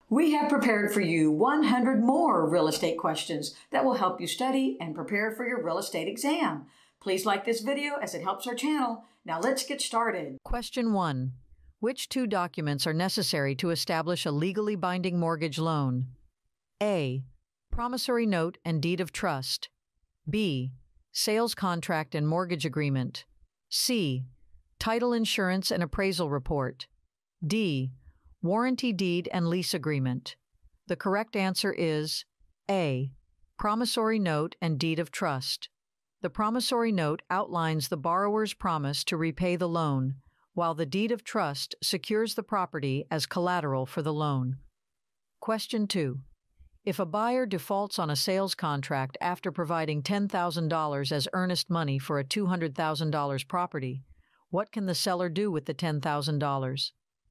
We have prepared for you 100 more real estate questions that will help you study and prepare for your real estate exam. Please like this video as it helps our channel. Now let's get started. Question 1. Which two documents are necessary to establish a legally binding mortgage loan? A. Promissory note and deed of trust. B. Sales contract and mortgage agreement. C. Title insurance and appraisal report. D. Warranty deed and lease agreement. The correct answer is A. Promissory note and deed of trust. The promissory note outlines the borrower's promise to repay the loan, while the deed of trust secures the property as collateral for the loan. Question 2. If a buyer defaults on a sales contract after providing $10,000 as earnest money for a $200,000 property, what can the seller do with the $10,000?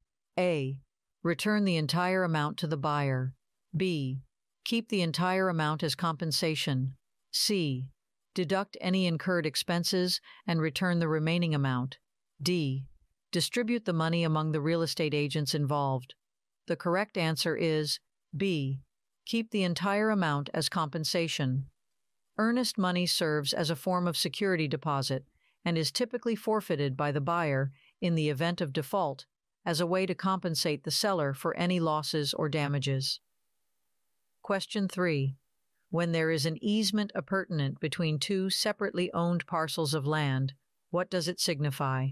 A. Return the entire amount to the buyer. B. Keep the entire amount as compensation. C. Deduct any incurred expenses and return the remaining amount. D. Distribute the money among the real estate agents involved. The correct answer is B. Keep the entire amount as compensation. Earnest money serves as a form of security deposit and is typically forfeited by the buyer in the event of default as a way to compensate the seller for any losses or damages. Question 3. When there is an easement appurtenant between two separately owned parcels of land, what does it signify?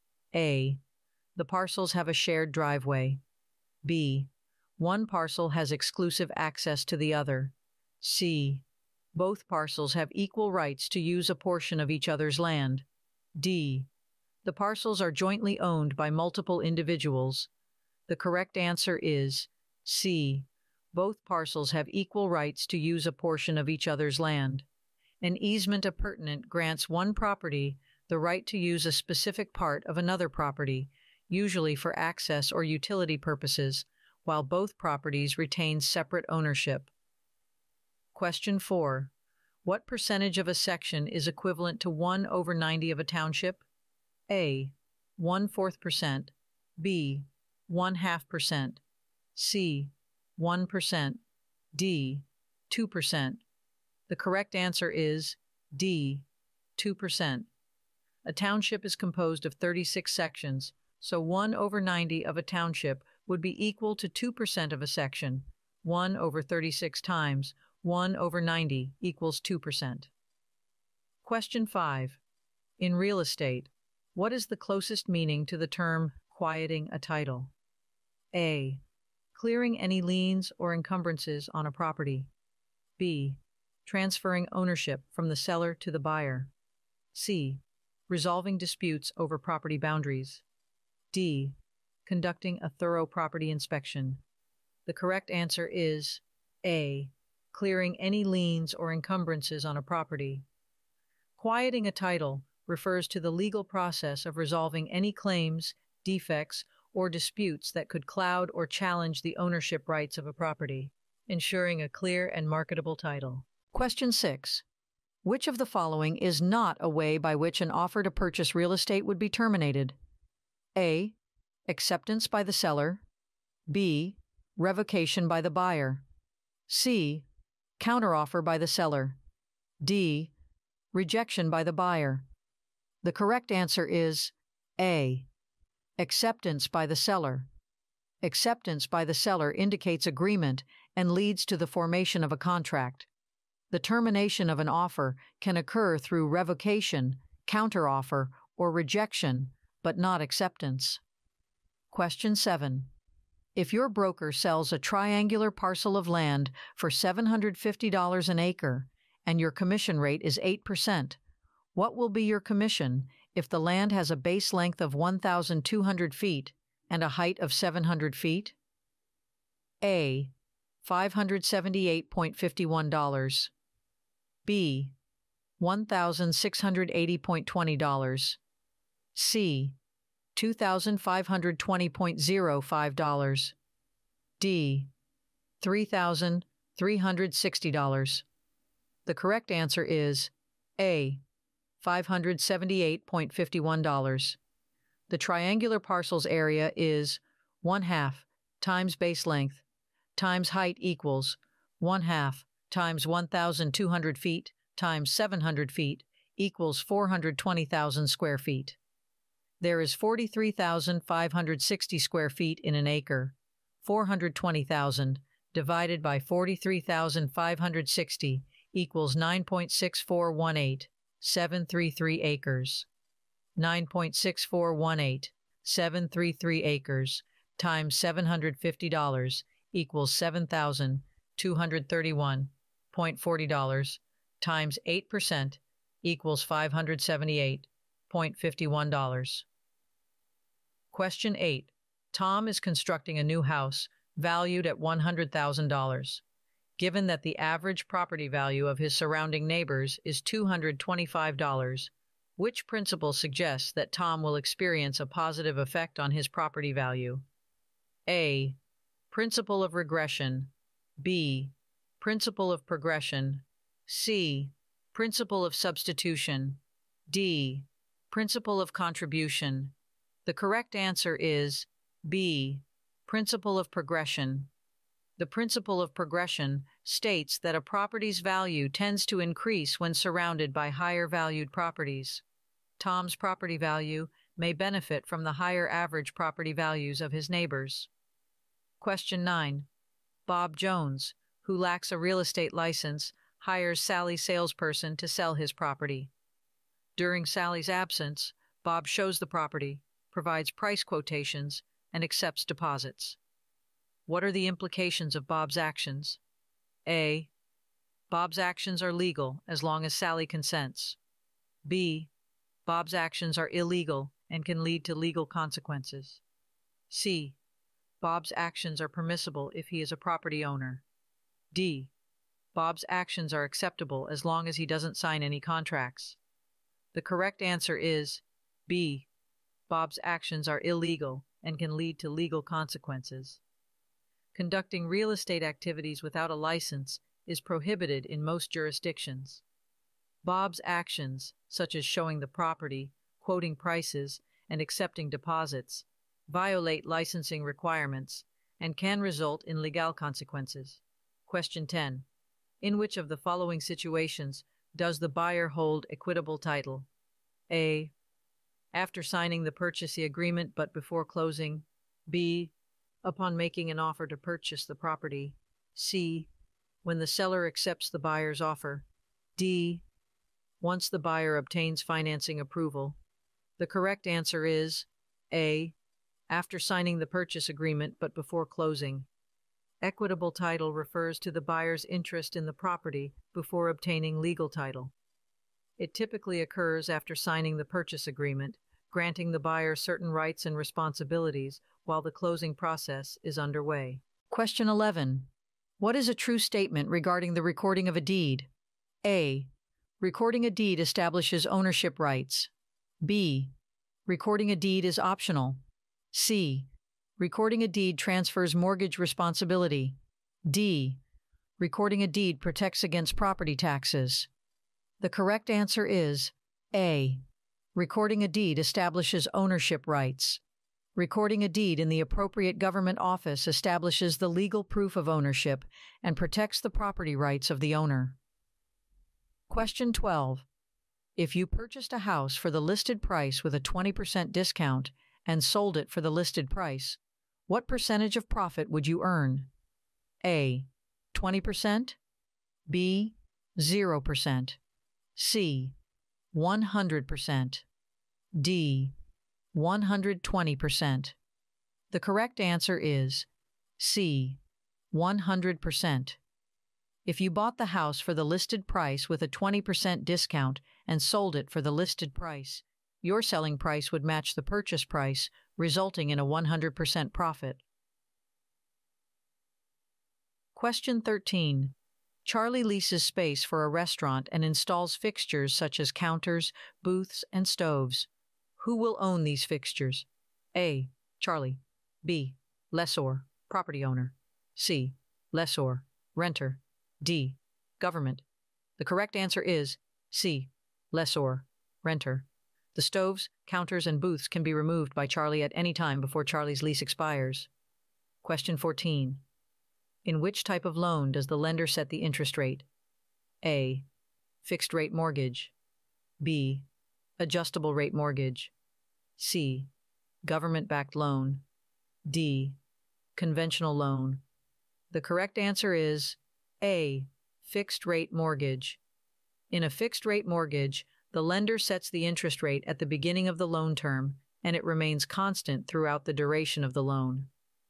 A. The parcels have a shared driveway. B. One parcel has exclusive access to the other. C. Both parcels have equal rights to use a portion of each other's land. D. The parcels are jointly owned by multiple individuals. The correct answer is C. Both parcels have equal rights to use a portion of each other's land. An easement appurtenant grants one property the right to use a specific part of another property, usually for access or utility purposes, while both properties retain separate ownership. Question 4. What percentage of a section is equivalent to 1/90 of a township? A. 1/4%. B. 1/2%. C. 1%. D. 2%. The correct answer is D. 2%. A township is composed of 36 sections, so 1/90 of a township would be equal to 2% of a section. 1/36 times 1/90 equals 2%. Question 5. In real estate, what is the closest meaning to the term quieting a title? A. Clearing any liens or encumbrances on a property. B. Transferring ownership from the seller to the buyer. C. Resolving disputes over property boundaries. D. Conducting a thorough property inspection. The correct answer is A. Clearing any liens or encumbrances on a property. Quieting a title refers to the legal process of resolving any claims, defects, or disputes that could cloud or challenge the ownership rights of a property, ensuring a clear and marketable title. Question 6. Which of the following is not a way by which an offer to purchase real estate would be terminated? A. Acceptance by the seller. B. Revocation by the buyer. C. Counteroffer by the seller. D. Rejection by the buyer. The correct answer is A. Acceptance by the seller. Acceptance by the seller indicates agreement and leads to the formation of a contract. The termination of an offer can occur through revocation, counteroffer, or rejection, but not acceptance. Question 7. If your broker sells a triangular parcel of land for $750 an acre and your commission rate is 8%, what will be your commission if the land has a base length of 1,200 feet and a height of 700 feet? A. $578.51. B. $1,680.20. C. $2,520.05. D. $3,360. The correct answer is A. $578.51. The triangular parcel's area is 1/2 times base length times height equals 1/2 times 1,200 feet times 700 feet equals 420,000 square feet. There is 43,560 square feet in an acre. 420,000 divided by 43,560 equals 9.6418,733 acres. 9.6418,733 acres times $750 equals $7,231.40 times 8% equals $578.51. Question 8. Tom is constructing a new house valued at $100,000. Given that the average property value of his surrounding neighbors is $225, which principle suggests that Tom will experience a positive effect on his property value? A. Principle of regression. B. Principle of progression. C. Principle of substitution. D. Principle of contribution. The correct answer is B. Principle of progression. The principle of progression states that a property's value tends to increase when surrounded by higher valued properties. Tom's property value may benefit from the higher average property values of his neighbors. Question 9. Bob Jones, who lacks a real estate license, hires Sally's salesperson to sell his property. During Sally's absence, Bob shows the property, provides price quotations, and accepts deposits. What are the implications of Bob's actions? A. Bob's actions are legal as long as Sally consents. B. Bob's actions are illegal and can lead to legal consequences. C. Bob's actions are permissible if he is a property owner. D. Bob's actions are acceptable as long as he doesn't sign any contracts. The correct answer is B. Bob's actions are illegal and can lead to legal consequences. Conducting real estate activities without a license is prohibited in most jurisdictions. Bob's actions, such as showing the property, quoting prices, and accepting deposits, violate licensing requirements and can result in legal consequences. Question 10. In which of the following situations does the buyer hold equitable title? A. After signing the purchase agreement but before closing. B. Upon making an offer to purchase the property. C. When the seller accepts the buyer's offer. D. Once the buyer obtains financing approval. The correct answer is A. After signing the purchase agreement but before closing. Equitable title refers to the buyer's interest in the property before obtaining legal title. It typically occurs after signing the purchase agreement, granting the buyer certain rights and responsibilities while the closing process is underway. Question 11. What is a true statement regarding the recording of a deed? A. Recording a deed establishes ownership rights. B. Recording a deed is optional. C. Recording a deed transfers mortgage responsibility. D. Recording a deed protects against property taxes. The correct answer is A. Recording a deed establishes ownership rights. Recording a deed in the appropriate government office establishes the legal proof of ownership and protects the property rights of the owner. Question 12. If you purchased a house for the listed price with a 20% discount and sold it for the listed price, what percentage of profit would you earn? A. 20%. B. 0%. C. 100%. D. 120%. The correct answer is C. 100%. If you bought the house for the listed price with a 20% discount and sold it for the listed price, your selling price would match the purchase price, resulting in a 100% profit. Question 13. Charlie leases space for a restaurant and installs fixtures such as counters, booths, and stoves. Who will own these fixtures? A. Charlie. B. Lessor, property owner. C. Lessor, renter. D. Government. The correct answer is C. Lessor, renter. The stoves, counters, and booths can be removed by Charlie at any time before Charlie's lease expires. Question 14. In which type of loan does the lender set the interest rate? A. Fixed rate mortgage. B. Adjustable rate mortgage. C. Government-backed loan. D. Conventional loan. The correct answer is A. Fixed rate mortgage. In a fixed rate mortgage, the lender sets the interest rate at the beginning of the loan term, and it remains constant throughout the duration of the loan.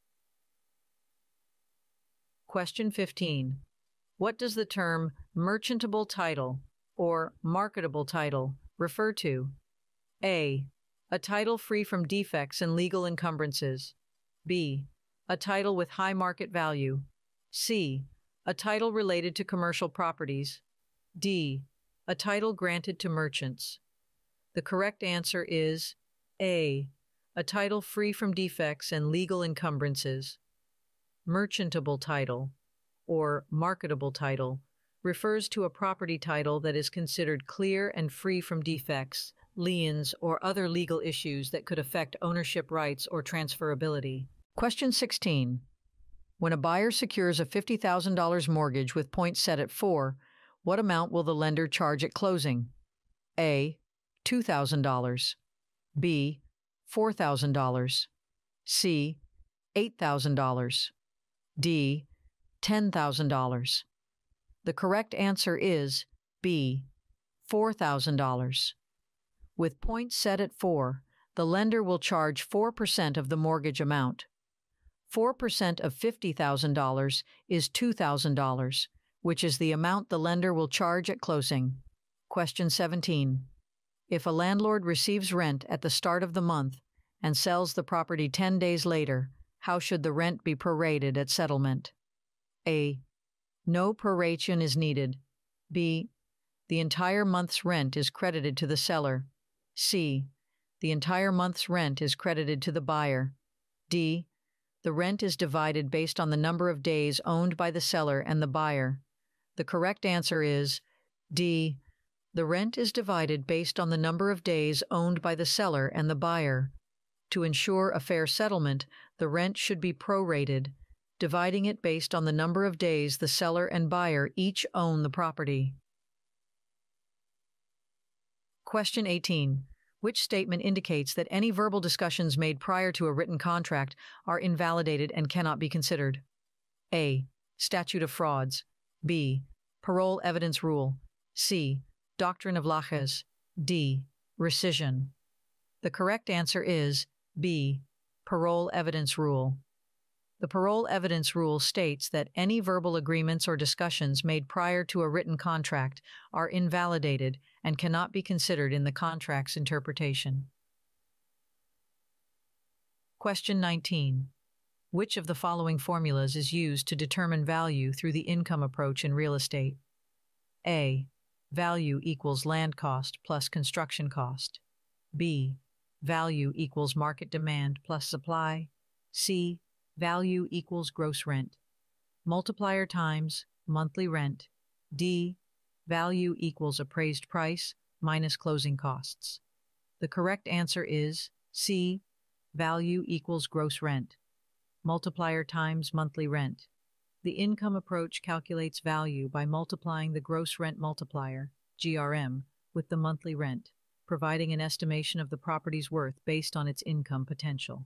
Question 15. What does the term merchantable title or marketable title refer to? A. A title free from defects and legal encumbrances. B. A title with high market value. C. A title related to commercial properties. D. A title granted to merchants. The correct answer is A. A title free from defects and legal encumbrances. Merchantable title, or marketable title, refers to a property title that is considered clear and free from defects, liens, or other legal issues that could affect ownership rights or transferability. Question 16. When a buyer secures a $50,000 mortgage with points set at 4, what amount will the lender charge at closing? A. $2,000. B. $4,000. C. $8,000. D. $10,000. The correct answer is B. $4,000. With points set at 4, the lender will charge 4% of the mortgage amount. 4% of $50,000 is $2,000, which is the amount the lender will charge at closing. Question 17. If a landlord receives rent at the start of the month and sells the property 10 days later, how should the rent be prorated at settlement? A. No proration is needed. B. The entire month's rent is credited to the seller. C. The entire month's rent is credited to the buyer. D. The rent is divided based on the number of days owned by the seller and the buyer. The correct answer is D. The rent is divided based on the number of days owned by the seller and the buyer. To ensure a fair settlement, the rent should be prorated, dividing it based on the number of days the seller and buyer each own the property. Question 18. Which statement indicates that any verbal discussions made prior to a written contract are invalidated and cannot be considered? A. Statute of Frauds. B. Parole Evidence Rule. C. Doctrine of Laches. D. Rescission. The correct answer is B. Parole Evidence Rule. The Parole Evidence Rule states that any verbal agreements or discussions made prior to a written contract are invalidated and cannot be considered in the contract's interpretation. Question 19. Which of the following formulas is used to determine value through the income approach in real estate? A. Value equals land cost plus construction cost. B. Value equals market demand plus supply. C. Value equals gross rent. Multiplier times monthly rent. D. Value equals appraised price minus closing costs. The correct answer is C. Value equals gross rent. Multiplier times monthly rent. The income approach calculates value by multiplying the gross rent multiplier, GRM, with the monthly rent, providing an estimation of the property's worth based on its income potential.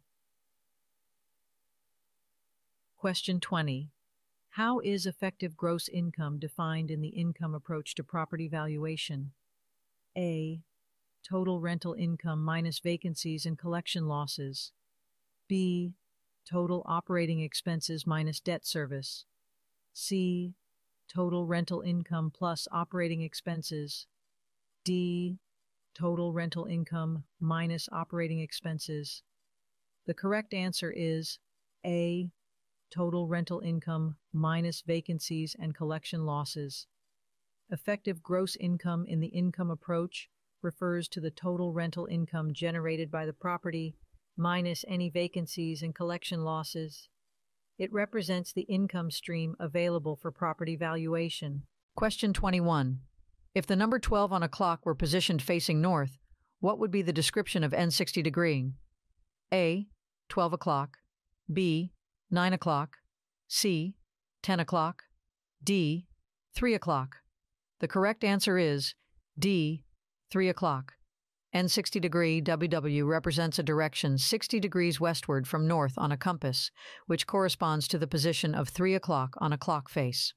Question 20. How is effective gross income defined in the income approach to property valuation? A. Total rental income minus vacancies and collection losses. B. Total operating expenses minus debt service. C. Total rental income plus operating expenses. D. Total rental income minus operating expenses. The correct answer is A. Total rental income minus vacancies and collection losses. Effective gross income in the income approach refers to the total rental income generated by the property minus any vacancies and collection losses. It represents the income stream available for property valuation. Question 21. If the number 12 on a clock were positioned facing north, what would be the description of N60 degree? A. 12 o'clock. B. 9 o'clock. C. 10 o'clock, D, 3 o'clock. The correct answer is D, 3 o'clock. N60° WW represents a direction 60 degrees westward from north on a compass, which corresponds to the position of 3 o'clock on a clock face.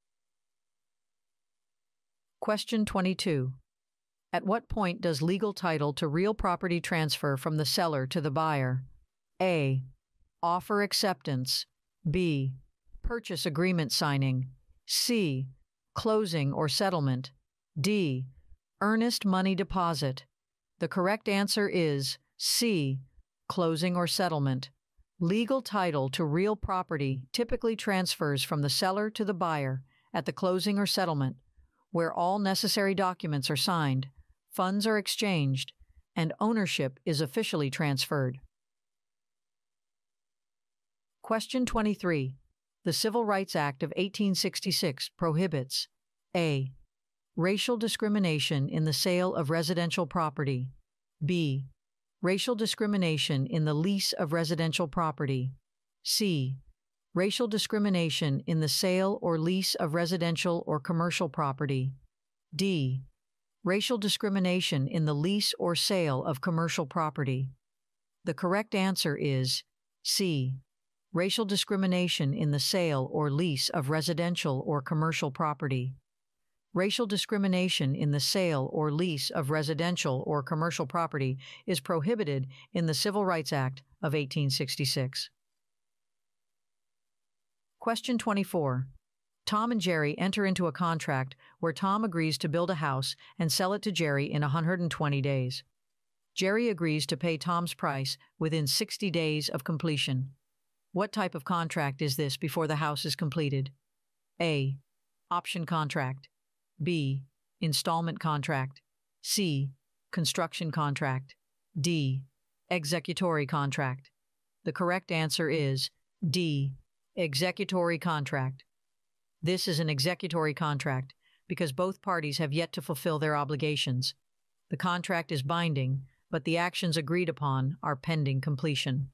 Question 22. At what point does legal title to real property transfer from the seller to the buyer? A. Offer acceptance. B. Purchase agreement signing. C. Closing or settlement. D. Earnest money deposit. The correct answer is C. Closing or settlement. Legal title to real property typically transfers from the seller to the buyer at the closing or settlement, where all necessary documents are signed, funds are exchanged, and ownership is officially transferred. Question 23. The Civil Rights Act of 1866 prohibits A. Racial discrimination in the sale of residential property. B. Racial discrimination in the lease of residential property. C. Racial discrimination in the sale or lease of residential or commercial property. D. Racial discrimination in the lease or sale of commercial property. The correct answer is C. Racial discrimination in the sale or lease of residential or commercial property. Racial discrimination in the sale or lease of residential or commercial property is prohibited in the Civil Rights Act of 1866. Question 24. Tom and Jerry enter into a contract where Tom agrees to build a house and sell it to Jerry in 120 days. Jerry agrees to pay Tom's price within 60 days of completion. What type of contract is this before the house is completed? A. Option contract. B. Installment contract. C. Construction contract. D. Executory contract. The correct answer is D. Executory contract. This is an executory contract because both parties have yet to fulfill their obligations. The contract is binding, but the actions agreed upon are pending completion.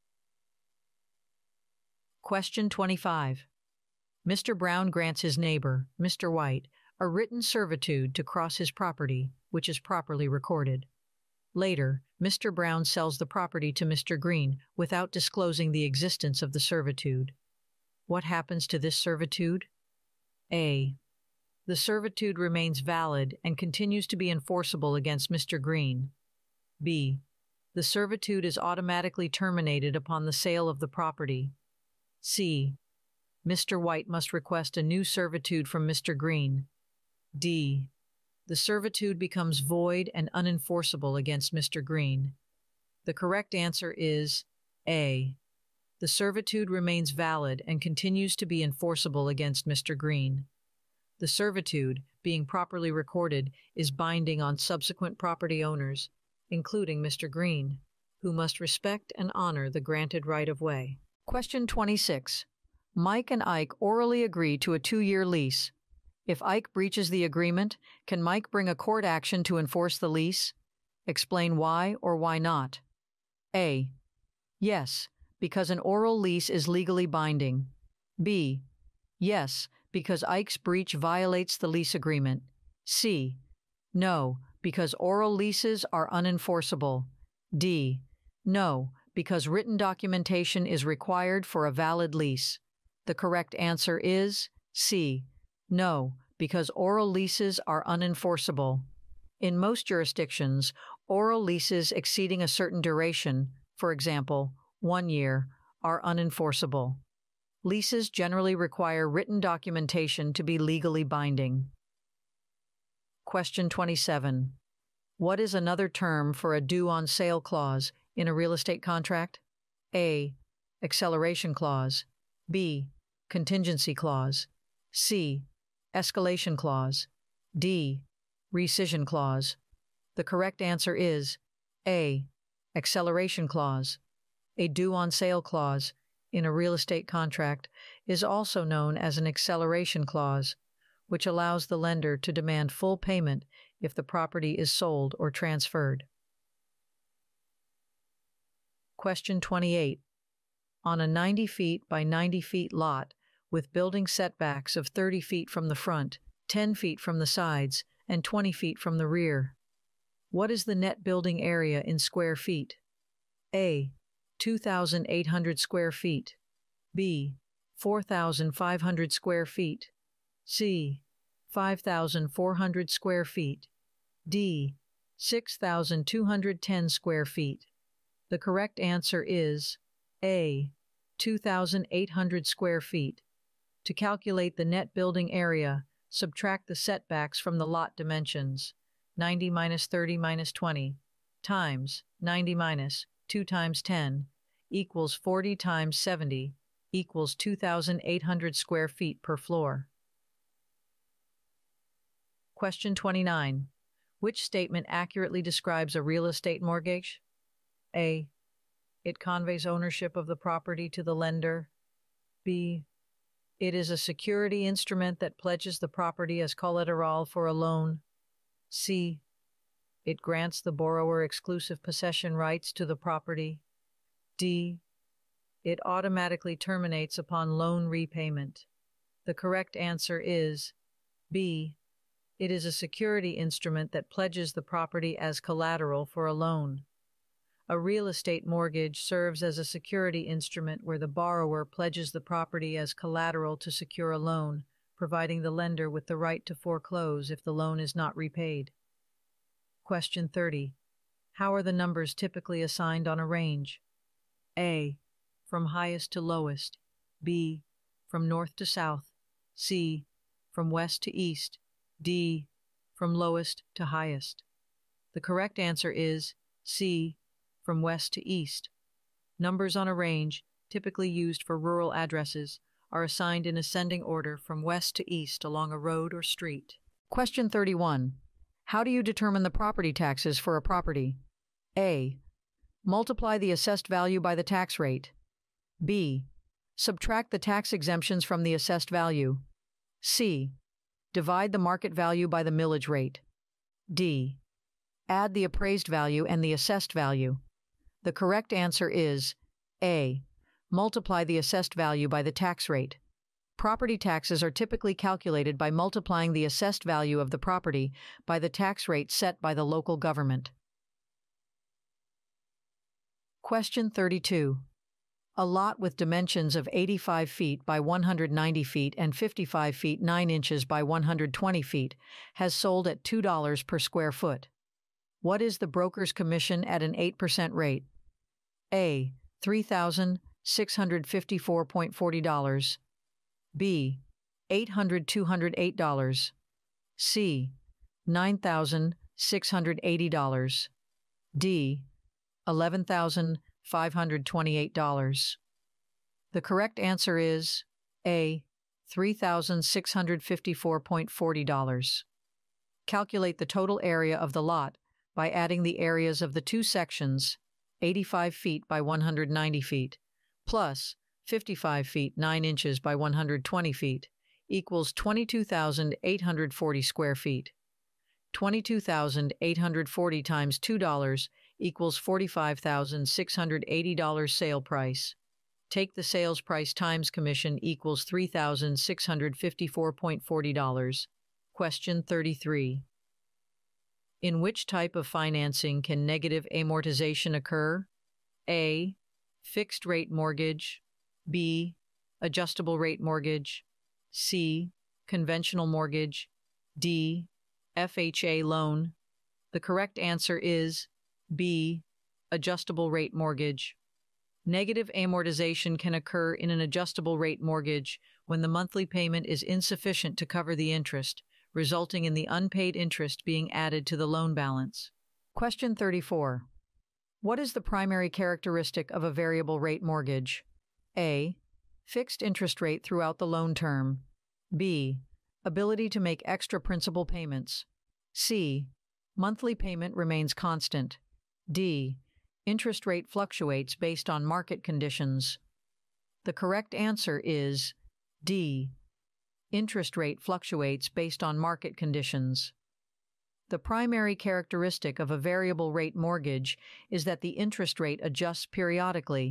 Question 25. Mr. Brown grants his neighbor, Mr. White, a written servitude to cross his property, which is properly recorded. Later, Mr. Brown sells the property to Mr. Green without disclosing the existence of the servitude. What happens to this servitude? A. The servitude remains valid and continues to be enforceable against Mr. Green. B. The servitude is automatically terminated upon the sale of the property. C. Mr. White must request a new servitude from Mr. Green. D. The servitude becomes void and unenforceable against Mr. Green. The correct answer is A. The servitude remains valid and continues to be enforceable against Mr. Green. The servitude, being properly recorded, is binding on subsequent property owners, including Mr. Green, who must respect and honor the granted right-of-way. Question 26. Mike and Ike orally agree to a 2-year lease. If Ike breaches the agreement, can Mike bring a court action to enforce the lease? Explain why or why not. A. Yes, because an oral lease is legally binding. B. Yes, because Ike's breach violates the lease agreement. C. No, because oral leases are unenforceable. D. No, because written documentation is required for a valid lease. The correct answer is C. No, because oral leases are unenforceable. In most jurisdictions, oral leases exceeding a certain duration, for example, 1 year, are unenforceable. Leases generally require written documentation to be legally binding. Question 27. What is another term for a due-on-sale clause in a real estate contract? A. Acceleration clause. B. Contingency clause. C. Escalation clause. D. Rescission clause. The correct answer is A. Acceleration clause. A due-on-sale clause in a real estate contract is also known as an acceleration clause, which allows the lender to demand full payment if the property is sold or transferred. Question 28. On a 90 feet by 90 feet lot with building setbacks of 30 feet from the front, 10 feet from the sides, and 20 feet from the rear. What is the net building area in square feet? A. 2,800 square feet. B. 4,500 square feet. C. 5,400 square feet. D. 6,210 square feet. The correct answer is A. 2,800 square feet. To calculate the net building area, subtract the setbacks from the lot dimensions. 90 minus 30 minus 20 times 90 minus 2 times 10 equals 40 times 70 equals 2,800 square feet per floor. Question 29. Which statement accurately describes a real estate mortgage? A. It conveys ownership of the property to the lender. B. It is a security instrument that pledges the property as collateral for a loan. C. It grants the borrower exclusive possession rights to the property. D. It automatically terminates upon loan repayment. The correct answer is B. It is a security instrument that pledges the property as collateral for a loan. A real estate mortgage serves as a security instrument where the borrower pledges the property as collateral to secure a loan, providing the lender with the right to foreclose if the loan is not repaid. Question 30. How are the numbers typically assigned on a range? A. From highest to lowest. B. From north to south. C. From west to east. D. From lowest to highest. The correct answer is C. From west to east. Numbers on a range, typically used for rural addresses, are assigned in ascending order from west to east along a road or street. Question 31. How do you determine the property taxes for a property? A. Multiply the assessed value by the tax rate. B. Subtract the tax exemptions from the assessed value. C. Divide the market value by the millage rate. D. Add the appraised value and the assessed value. The correct answer is A. Multiply the assessed value by the tax rate. Property taxes are typically calculated by multiplying the assessed value of the property by the tax rate set by the local government. Question 32. A lot with dimensions of 85 feet by 190 feet and 55 feet 9 inches by 120 feet has sold at $2 per square foot. What is the broker's commission at an 8% rate? A. $3,654.40. B. $808. C. $9,680. D. $11,528. The correct answer is A. $3,654.40. Calculate the total area of the lot by adding the areas of the two sections, 85 feet by 190 feet, plus 55 feet 9 inches by 120 feet, equals 22,840 square feet. 22,840 times $2 equals $45,680 sale price. Take the sales price times commission equals $3,654.40. Question 33. In which type of financing can negative amortization occur? A. Fixed rate mortgage. B. Adjustable rate mortgage. C. Conventional mortgage. D. FHA loan. The correct answer is B. Adjustable rate mortgage. Negative amortization can occur in an adjustable rate mortgage when the monthly payment is insufficient to cover the interest, resulting in the unpaid interest being added to the loan balance. Question 34. What is the primary characteristic of a variable rate mortgage? A. Fixed interest rate throughout the loan term. B. Ability to make extra principal payments. C. Monthly payment remains constant. D. Interest rate fluctuates based on market conditions. The correct answer is D. Interest rate fluctuates based on market conditions. The primary characteristic of a variable rate mortgage is that the interest rate adjusts periodically,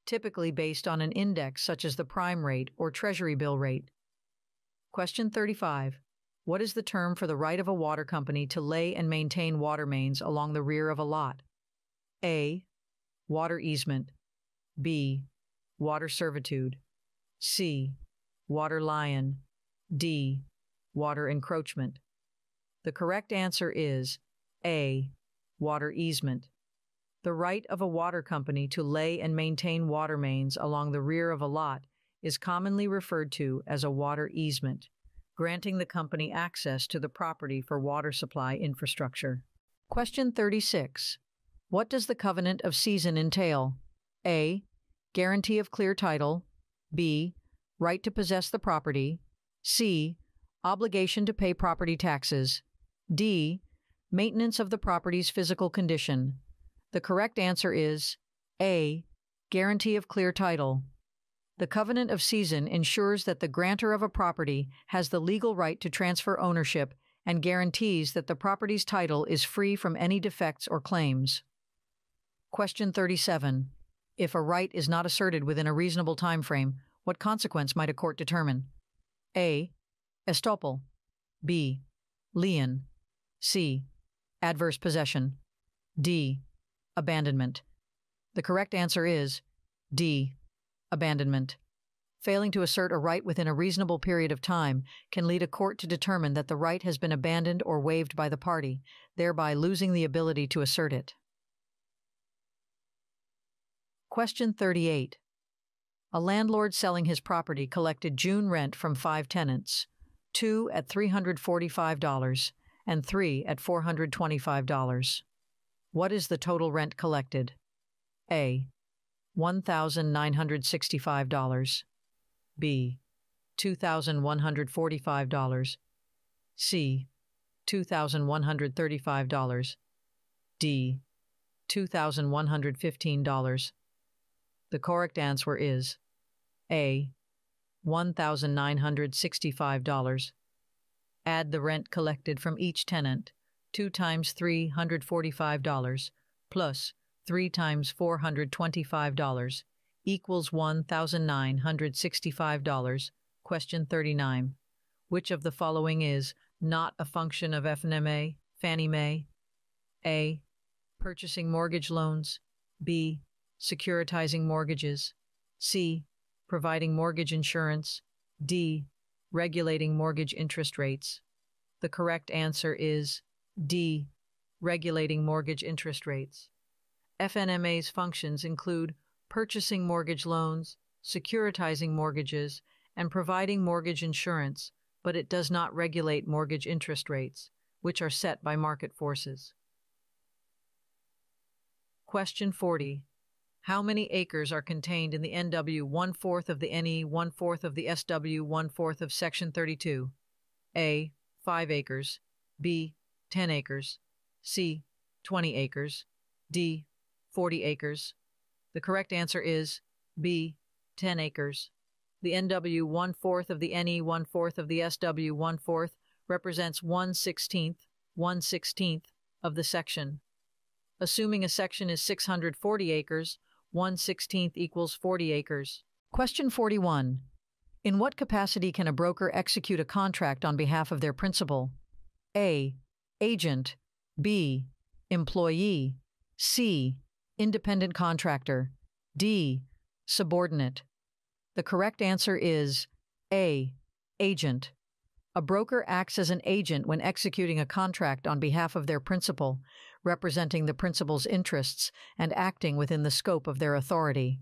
typically based on an index such as the prime rate or treasury bill rate. Question 35. What is the term for the right of a water company to lay and maintain water mains along the rear of a lot? A. Water easement. B. Water servitude. C. Water lion. D. Water encroachment. The correct answer is A. Water easement. The right of a water company to lay and maintain water mains along the rear of a lot is commonly referred to as a water easement, granting the company access to the property for water supply infrastructure. Question 36. What does the covenant of season entail? A. Guarantee of clear title. B. Right to possess the property. C. Obligation to pay property taxes. D. Maintenance of the property's physical condition. The correct answer is A. Guarantee of clear title. The covenant of season ensures that the grantor of a property has the legal right to transfer ownership and guarantees that the property's title is free from any defects or claims. Question 37. If a right is not asserted within a reasonable time frame, what consequence might a court determine? A. Estoppel. B. Lien. C. Adverse possession. D. Abandonment. The correct answer is D. Abandonment. Failing to assert a right within a reasonable period of time can lead a court to determine that the right has been abandoned or waived by the party, thereby losing the ability to assert it. Question 38. A landlord selling his property collected June rent from 5 tenants, 2 at $345 and 3 at $425. What is the total rent collected? A. $1,965. B. $2,145. C. $2,135. D. $2,115. The correct answer is A. $1,965. Add the rent collected from each tenant, 2 times $345 plus 3 times $425 equals $1,965. Question 39. Which of the following is not a function of FNMA, Fannie Mae? A. Purchasing mortgage loans. B. Securitizing mortgages. C. Providing mortgage insurance. D. Regulating mortgage interest rates. The correct answer is D. Regulating mortgage interest rates. FNMA's functions include purchasing mortgage loans, securitizing mortgages, and providing mortgage insurance, but it does not regulate mortgage interest rates, which are set by market forces. Question 40. How many acres are contained in the NW 1/4 of the NE 1/4 of the SW 1/4 of Section 32? A. 5 acres. B. 10 acres. C. 20 acres. D. 40 acres. The correct answer is B. 10 acres. The NW 1/4 of the NE 1/4 of the SW 1/4 represents 1/16 of the section. Assuming a section is 640 acres, 1/16 equals 40 acres. Question 41. In what capacity can a broker execute a contract on behalf of their principal? A. Agent. B. Employee. C. Independent contractor. D. Subordinate. The correct answer is A. Agent. A broker acts as an agent when executing a contract on behalf of their principal, representing the principal's interests and acting within the scope of their authority.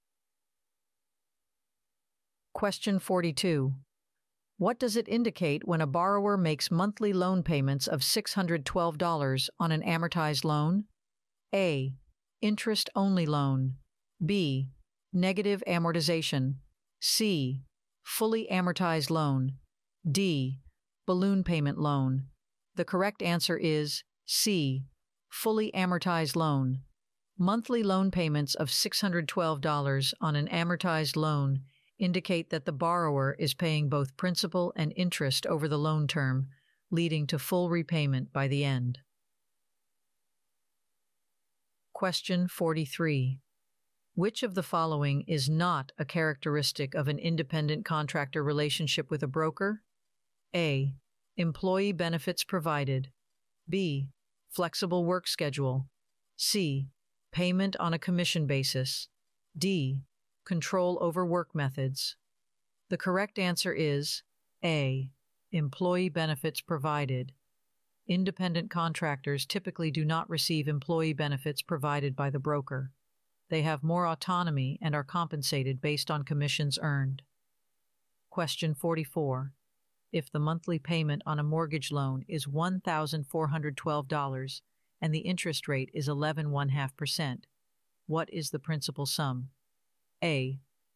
Question 42. What does it indicate when a borrower makes monthly loan payments of $612 on an amortized loan? A. Interest-only loan. B. Negative amortization. C. Fully amortized loan. D. Balloon payment loan. The correct answer is C. Fully amortized loan. Monthly loan payments of $612 on an amortized loan indicate that the borrower is paying both principal and interest over the loan term, leading to full repayment by the end. Question 43. Which of the following is not a characteristic of an independent contractor relationship with a broker? A. Employee benefits provided. B. Flexible work schedule. C. Payment on a commission basis. D. Control over work methods. The correct answer is A. Employee benefits provided. Independent contractors typically do not receive employee benefits provided by the broker. They have more autonomy and are compensated based on commissions earned. Question 44. If the monthly payment on a mortgage loan is $1,412 and the interest rate is 11.5%, what is the principal sum? A.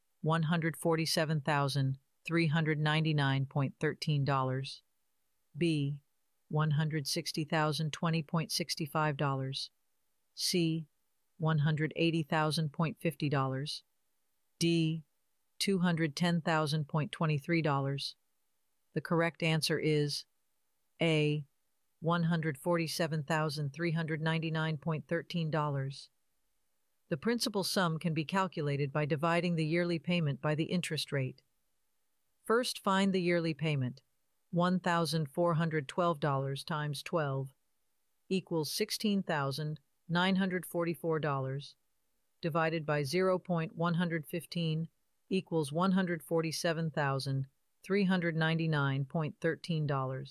$147,399.13. B. $160,020.65. C. $180,000.50. D. $210,000.23. The correct answer is A. $147,399.13. The principal sum can be calculated by dividing the yearly payment by the interest rate. First, find the yearly payment. $1,412 times 12 equals $16,944, divided by 0.115 equals $147,399.13.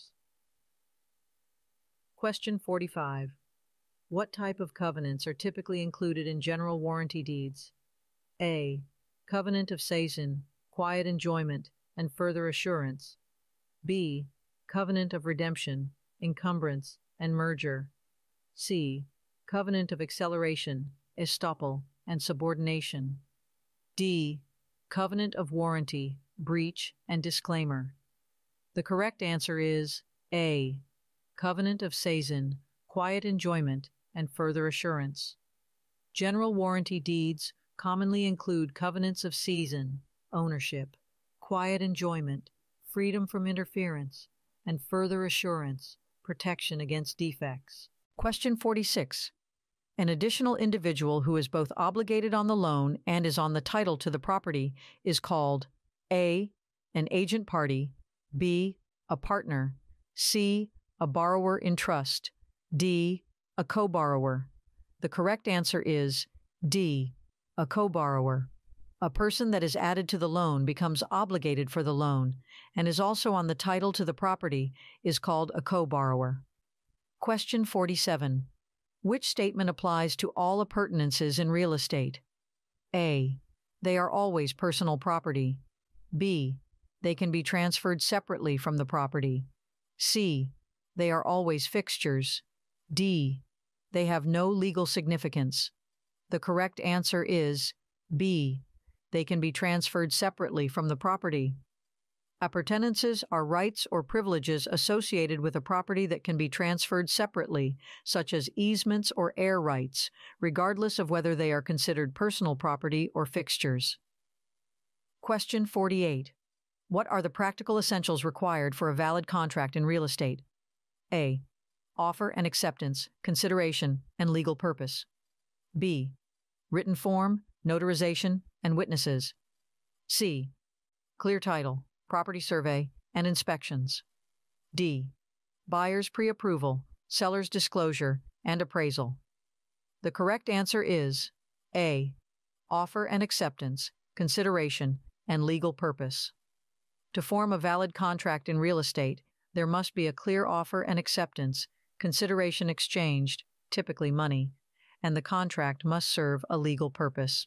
Question 45. What type of covenants are typically included in general warranty deeds? A. Covenant of seisin, quiet enjoyment, and further assurance. B. Covenant of redemption, encumbrance, and merger. C. Covenant of acceleration, estoppel, and subordination. D. Covenant of warranty, breach, and disclaimer. The correct answer is A. Covenant of seisin, quiet enjoyment, and further assurance. General warranty deeds commonly include covenants of seisin, ownership, quiet enjoyment, freedom from interference, and further assurance, protection against defects. Question 46. An additional individual who is both obligated on the loan and is on the title to the property is called A. An agent party, B. A partner, C. A borrower in trust, D. A co-borrower. The correct answer is D. A co-borrower. A person that is added to the loan becomes obligated for the loan and is also on the title to the property is called a co-borrower. Question 47. Which statement applies to all appurtenances in real estate? A. They are always personal property. B. They can be transferred separately from the property. C. They are always fixtures. D. They have no legal significance. The correct answer is B. They can be transferred separately from the property. Appurtenances are rights or privileges associated with a property that can be transferred separately, such as easements or air rights, regardless of whether they are considered personal property or fixtures. Question 48. What are the practical essentials required for a valid contract in real estate? A. Offer and acceptance, consideration, and legal purpose. B. Written form, notarization, and witnesses. C. Clear title, property survey, and inspections. D. Buyer's pre-approval, seller's disclosure, and appraisal. The correct answer is A. Offer and acceptance, consideration, and legal purpose. To form a valid contract in real estate, there must be a clear offer and acceptance, consideration exchanged, typically money, and the contract must serve a legal purpose.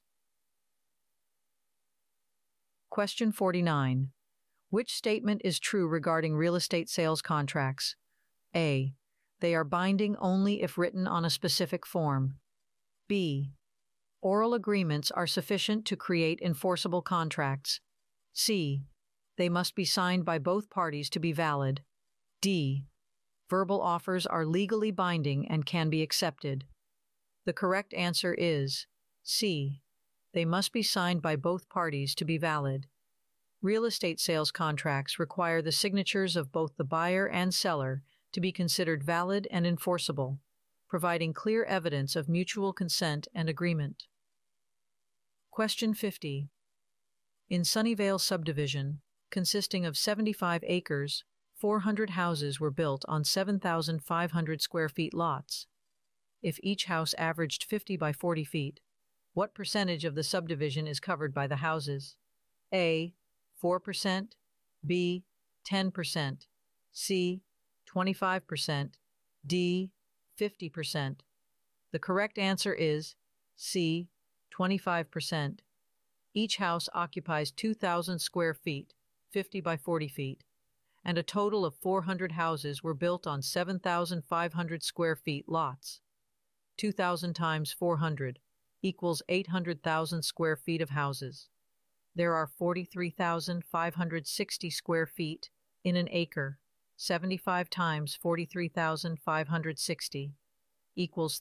Question 49. Which statement is true regarding real estate sales contracts? A. They are binding only if written on a specific form. B. Oral agreements are sufficient to create enforceable contracts. C. They must be signed by both parties to be valid. D. Verbal offers are legally binding and can be accepted. The correct answer is C. They must be signed by both parties to be valid. Real estate sales contracts require the signatures of both the buyer and seller to be considered valid and enforceable, providing clear evidence of mutual consent and agreement. Question 50. In Sunnyvale subdivision, consisting of 75 acres, 400 houses were built on 7,500 square feet lots. If each house averaged 50 by 40 feet, what percentage of the subdivision is covered by the houses? A. 4%, B. 10%, C. 25%, D. 50%. The correct answer is C. 25%. Each house occupies 2,000 square feet, 50 by 40 feet, and a total of 400 houses were built on 7,500 square feet lots. 2,000 times 400 equals 800,000 square feet of houses. There are 43,560 square feet in an acre. 75 times 43,560 equals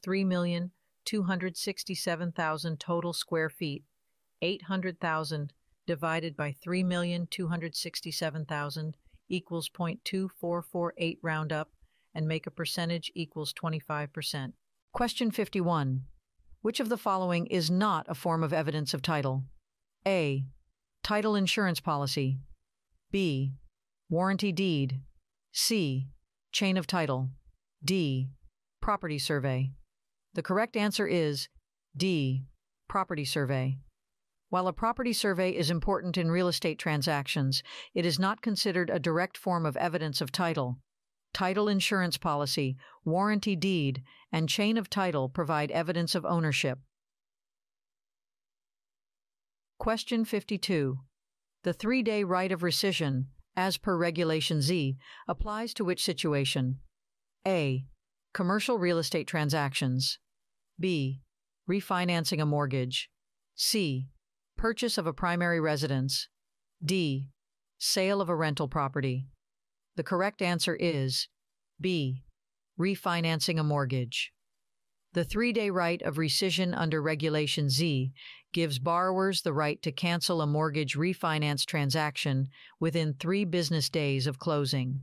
3,267,000 total square feet. 800,000 divided by 3,267,000 equals 0.2448 round up and make a percentage equals 25%. Question 51. Which of the following is not a form of evidence of title? A. Title insurance policy. B. Warranty deed. C. Chain of title. D. Property survey. The correct answer is D. Property survey. While a property survey is important in real estate transactions, it is not considered a direct form of evidence of title. Title insurance policy, warranty deed, and chain of title provide evidence of ownership. Question 52. The 3-day right of rescission, as per Regulation Z, applies to which situation? A. Commercial real estate transactions. B. Refinancing a mortgage. C. Purchase of a primary residence. D. Sale of a rental property. The correct answer is B. Refinancing a mortgage. The 3-day right of rescission under Regulation Z gives borrowers the right to cancel a mortgage refinance transaction within 3 business days of closing.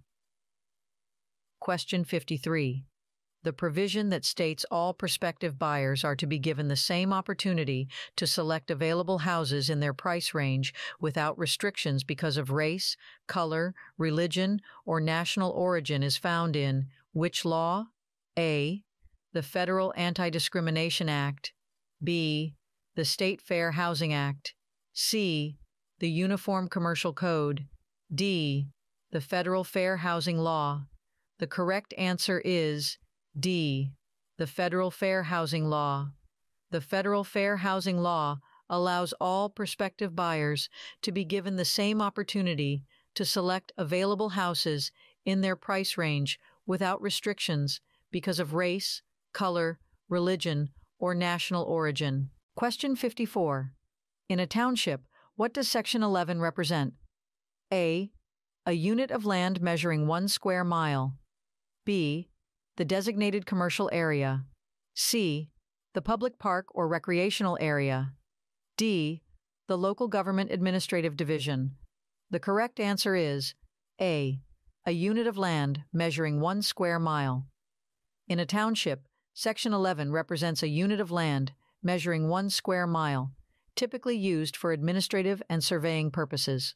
Question 53. The provision that states all prospective buyers are to be given the same opportunity to select available houses in their price range without restrictions because of race, color, religion, or national origin is found in which law? A. The Federal Anti-Discrimination Act. B. The State Fair Housing Act. C. The Uniform Commercial Code. D. The Federal Fair Housing Law. The correct answer is D. The Federal Fair Housing Law. The Federal Fair Housing Law allows all prospective buyers to be given the same opportunity to select available houses in their price range without restrictions because of race, color, religion, or national origin. Question 54. In a township, what does Section 11 represent? A. A unit of land measuring 1 square mile. B. The designated commercial area. C. The public park or recreational area. D. The local government administrative division. The correct answer is A. A unit of land measuring 1 square mile. In a township, Section 11 represents a unit of land measuring 1 square mile, typically used for administrative and surveying purposes.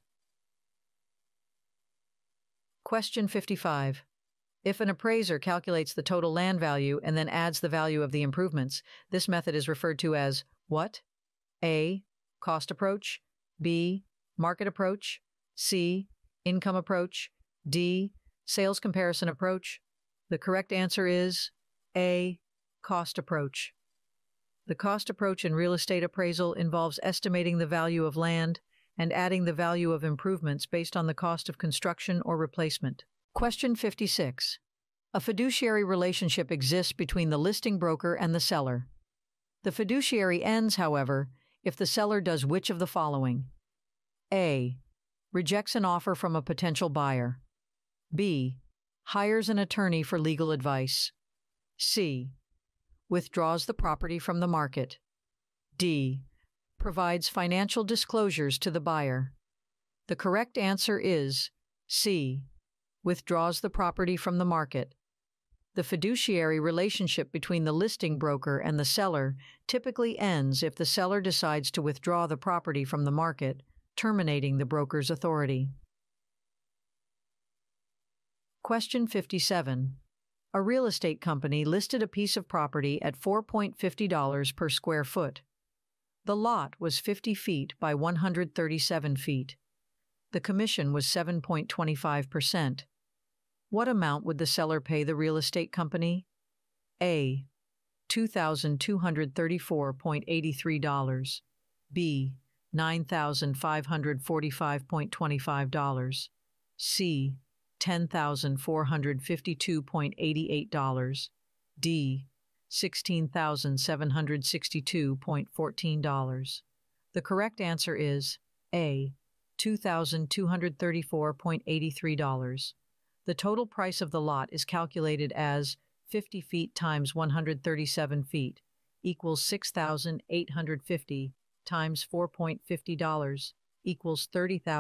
Question 55. If an appraiser calculates the total land value and then adds the value of the improvements, this method is referred to as what? A. Cost approach. B. Market approach. C. Income approach. D. Sales comparison approach. The correct answer is A. Cost approach. The cost approach in real estate appraisal involves estimating the value of land and adding the value of improvements based on the cost of construction or replacement. Question 56. A fiduciary relationship exists between the listing broker and the seller. The fiduciary ends, however, if the seller does which of the following? A. Rejects an offer from a potential buyer. B. Hires an attorney for legal advice. C. Withdraws the property from the market. D. Provides financial disclosures to the buyer. The correct answer is C. Withdraws the property from the market. The fiduciary relationship between the listing broker and the seller typically ends if the seller decides to withdraw the property from the market, terminating the broker's authority. Question 57. A real estate company listed a piece of property at $4.50 per square foot. The lot was 50 feet by 137 feet. The commission was 7.25%. What amount would the seller pay the real estate company? A. $2,234.83. B. $9,545.25. C. $10,452.88. D. $16,762.14. The correct answer is A. $2,234.83. The total price of the lot is calculated as 50 feet times 137 feet equals $6,850 times $4.50 equals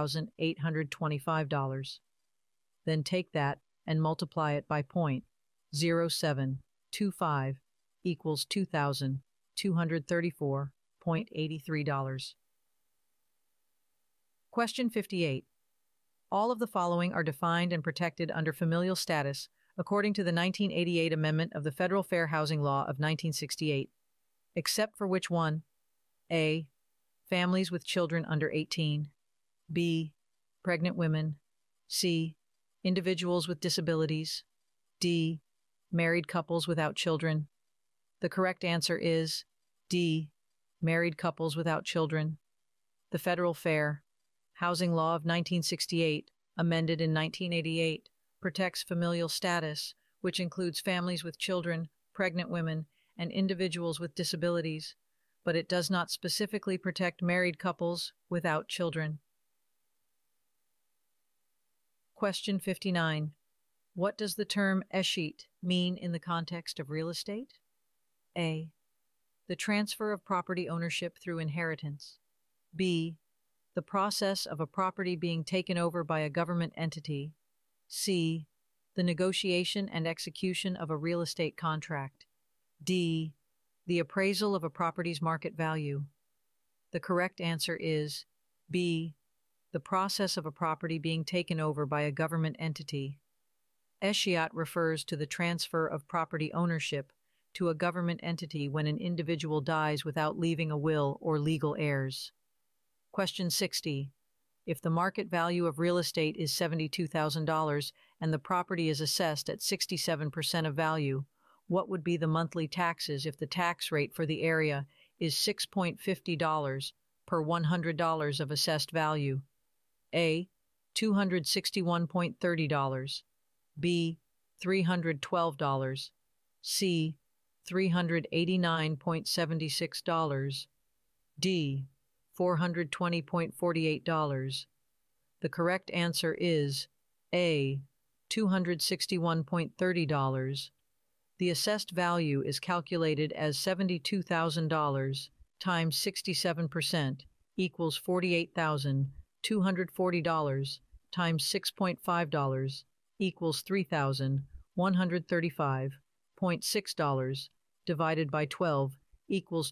$30,825. Then take that and multiply it by 0.0725 equals $2,234.83. Question 58. All of the following are defined and protected under familial status according to the 1988 Amendment of the Federal Fair Housing Law of 1968, except for which one? A. Families with children under 18. B. Pregnant women. C. Individuals with disabilities. D. Married couples without children. The correct answer is D. Married couples without children. The Federal Fair Housing Law of 1968, amended in 1988, protects familial status, which includes families with children, pregnant women, and individuals with disabilities, but it does not specifically protect married couples without children. Question 59. What does the term escheat mean in the context of real estate? A. The transfer of property ownership through inheritance. B. The process of a property being taken over by a government entity. C. The negotiation and execution of a real estate contract. D. The appraisal of a property's market value. The correct answer is B. The process of a property being taken over by a government entity. Escheat refers to the transfer of property ownership to a government entity when an individual dies without leaving a will or legal heirs. Question 60. If the market value of real estate is $72,000 and the property is assessed at 67% of value, what would be the monthly taxes if the tax rate for the area is $6.50 per $100 of assessed value? A. $261.30. B. $312. C. $389.76. D. $420.48. The correct answer is A. $261.30. The assessed value is calculated as $72,000 times 67% equals $48,240 times $6.5 equals $3,135.6 divided by 12 equals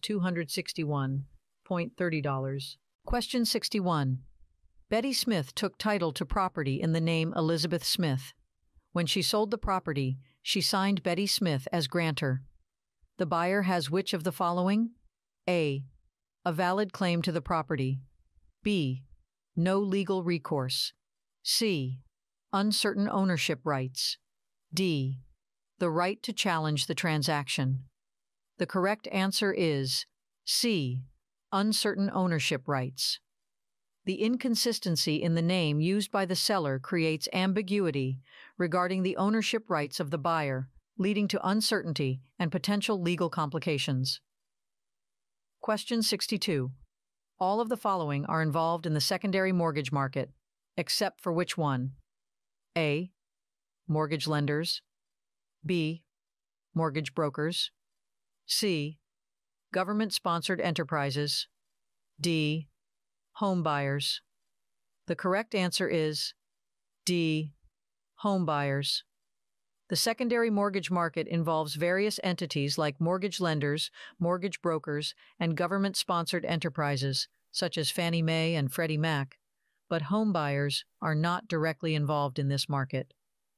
$261.30. Question 61. Betty Smith took title to property in the name Elizabeth Smith. When she sold the property, she signed Betty Smith as grantor. The buyer has which of the following? A. A valid claim to the property. B. No legal recourse. C. Uncertain ownership rights. D. The right to challenge the transaction. The correct answer is C. Uncertain ownership rights. The inconsistency in the name used by the seller creates ambiguity regarding the ownership rights of the buyer, leading to uncertainty and potential legal complications. Question 62. All of the following are involved in the secondary mortgage market, except for which one? A. Mortgage lenders. B. Mortgage brokers. C. Government-sponsored enterprises. D. Home buyers. The correct answer is D. Home buyers. The secondary mortgage market involves various entities like mortgage lenders, mortgage brokers, and government-sponsored enterprises, such as Fannie Mae and Freddie Mac, but home buyers are not directly involved in this market.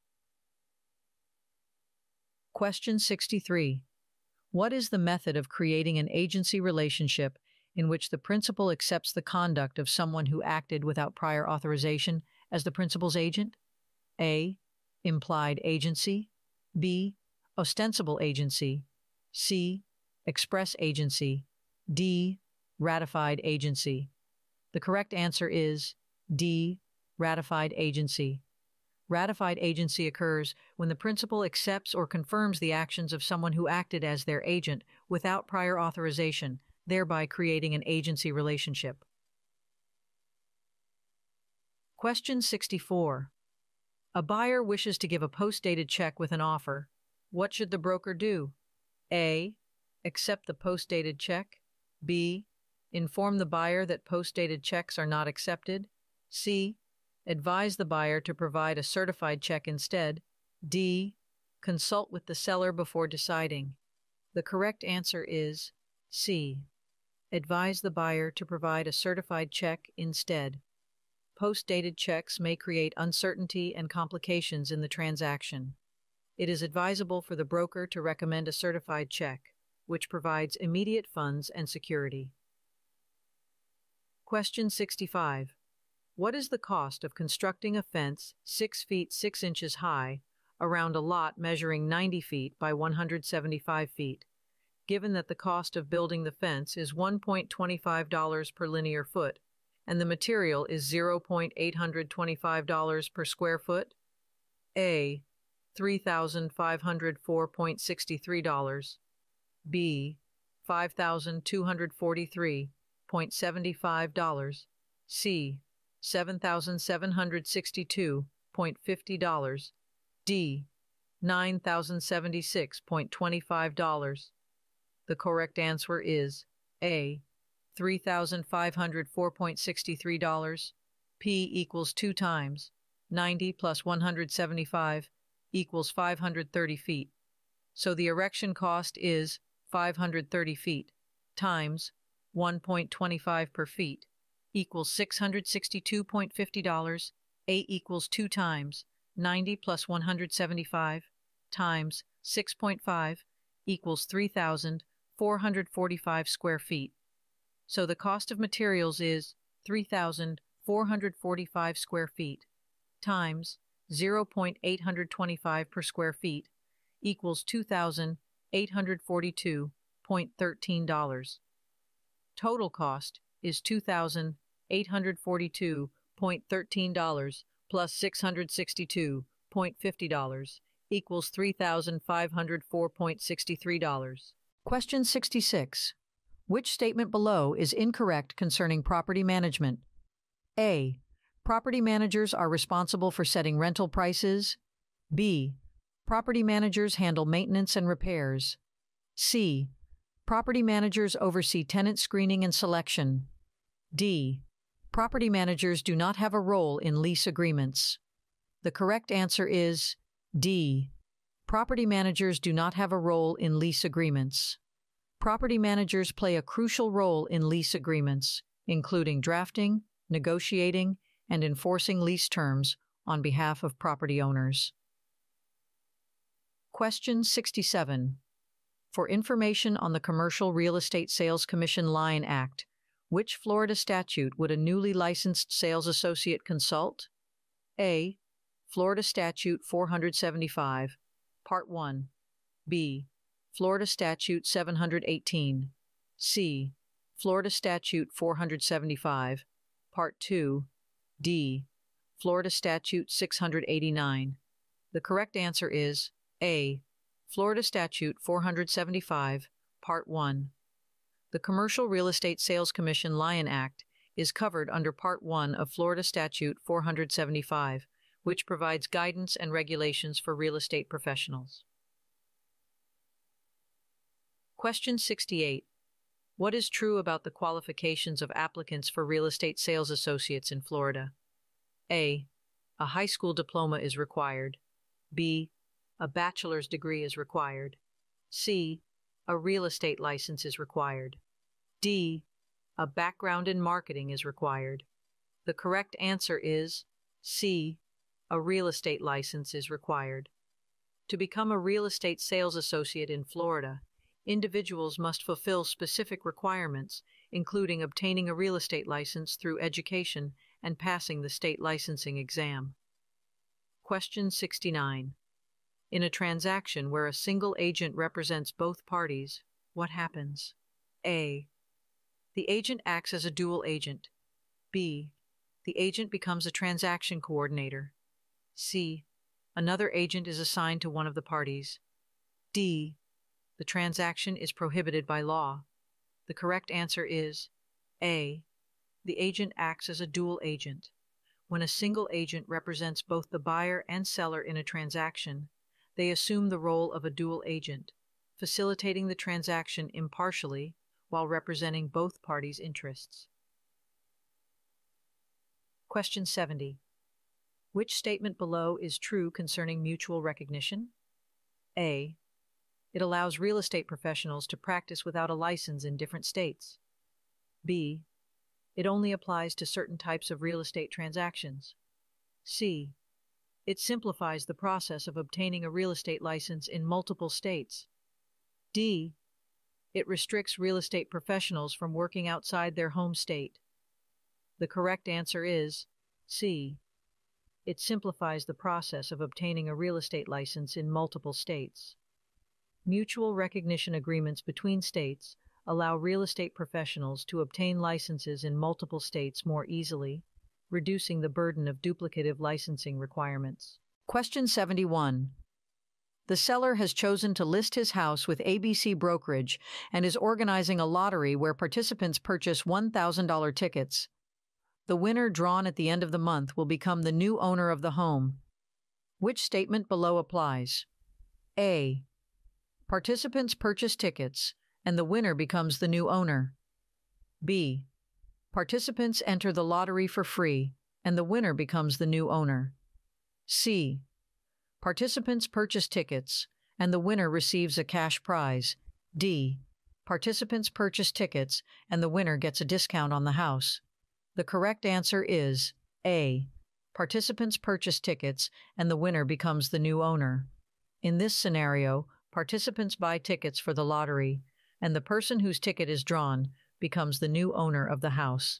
Question 63. What is the method of creating an agency relationship in which the principal accepts the conduct of someone who acted without prior authorization as the principal's agent? A. Implied agency. B. Ostensible agency. C. Express agency. D. Ratified agency. The correct answer is D. Ratified agency. Ratified agency occurs when the principal accepts or confirms the actions of someone who acted as their agent without prior authorization, thereby creating an agency relationship. Question 64. A buyer wishes to give a post-dated check with an offer. What should the broker do? A. Accept the post-dated check. B. Inform the buyer that post-dated checks are not accepted. C. Advise the buyer to provide a certified check instead. D. Consult with the seller before deciding. The correct answer is C. Advise the buyer to provide a certified check instead. Post-dated checks may create uncertainty and complications in the transaction. It is advisable for the broker to recommend a certified check, which provides immediate funds and security. Question 65. What is the cost of constructing a fence 6 feet 6 inches high around a lot measuring 90 feet by 175 feet, given that the cost of building the fence is $1.25 per linear foot and the material is $0.825 per square foot? A. $3,504.63. B. $5,243.75. C. $7,762.50. D. $9,076.25. The correct answer is A. $3,504.63. P equals 2 times 90 plus 175 equals 530 feet. So the erection cost is 530 feet times 1.25 per feet equals $662.50. A equals 2 times 90 plus 175 times 6.5 equals 3,445 square feet. So the cost of materials is 3,445 square feet times 0.825 per square feet equals $2,842.13. Total cost is $2,842.13 plus $662.50 equals $3,504.63. Question 66. Which statement below is incorrect concerning property management? A. Property managers are responsible for setting rental prices. B. Property managers handle maintenance and repairs. C. Property managers oversee tenant screening and selection. D. Property managers do not have a role in lease agreements. The correct answer is D. Property managers do not have a role in lease agreements. Property managers play a crucial role in lease agreements, including drafting, negotiating, and enforcing lease terms on behalf of property owners. Question 67. For information on the Commercial Real Estate Sales Commission Line Act, which Florida statute would a newly licensed sales associate consult? A. Florida Statute 475, Part 1. B. Florida Statute 718. C. Florida Statute 475, Part 2. D. Florida Statute 689. The correct answer is A. Florida Statute 475, Part 1. The Commercial Real Estate Sales Commission Line Act is covered under Part 1 of Florida Statute 475, which provides guidance and regulations for real estate professionals. Question 68. What is true about the qualifications of applicants for real estate sales associates in Florida? A. A high school diploma is required. B. A bachelor's degree is required. C. A real estate license is required. D. A background in marketing is required. The correct answer is C. A real estate license is required. To become a real estate sales associate in Florida, individuals must fulfill specific requirements, including obtaining a real estate license through education and passing the state licensing exam. Question 69. In a transaction where a single agent represents both parties, what happens? A. The agent acts as a dual agent. B. The agent becomes a transaction coordinator. C. Another agent is assigned to one of the parties. D. The transaction is prohibited by law. The correct answer is A. The agent acts as a dual agent. When a single agent represents both the buyer and seller in a transaction, they assume the role of a dual agent, facilitating the transaction impartially while representing both parties' interests. Question 70. Which statement below is true concerning mutual recognition? A. It allows real estate professionals to practice without a license in different states. B. It only applies to certain types of real estate transactions. C. It simplifies the process of obtaining a real estate license in multiple states. D. It restricts real estate professionals from working outside their home state. The correct answer is C. It simplifies the process of obtaining a real estate license in multiple states. Mutual recognition agreements between states allow real estate professionals to obtain licenses in multiple states more easily, reducing the burden of duplicative licensing requirements. Question 71. The seller has chosen to list his house with ABC Brokerage and is organizing a lottery where participants purchase $1,000 tickets. The winner drawn at the end of the month will become the new owner of the home. Which statement below applies? A. Participants purchase tickets, and the winner becomes the new owner. B. Participants enter the lottery for free, and the winner becomes the new owner. C. Participants purchase tickets, and the winner receives a cash prize. D. Participants purchase tickets, and the winner gets a discount on the house. The correct answer is A. Participants purchase tickets, and the winner becomes the new owner. In this scenario, participants buy tickets for the lottery, and the person whose ticket is drawn becomes the new owner of the house.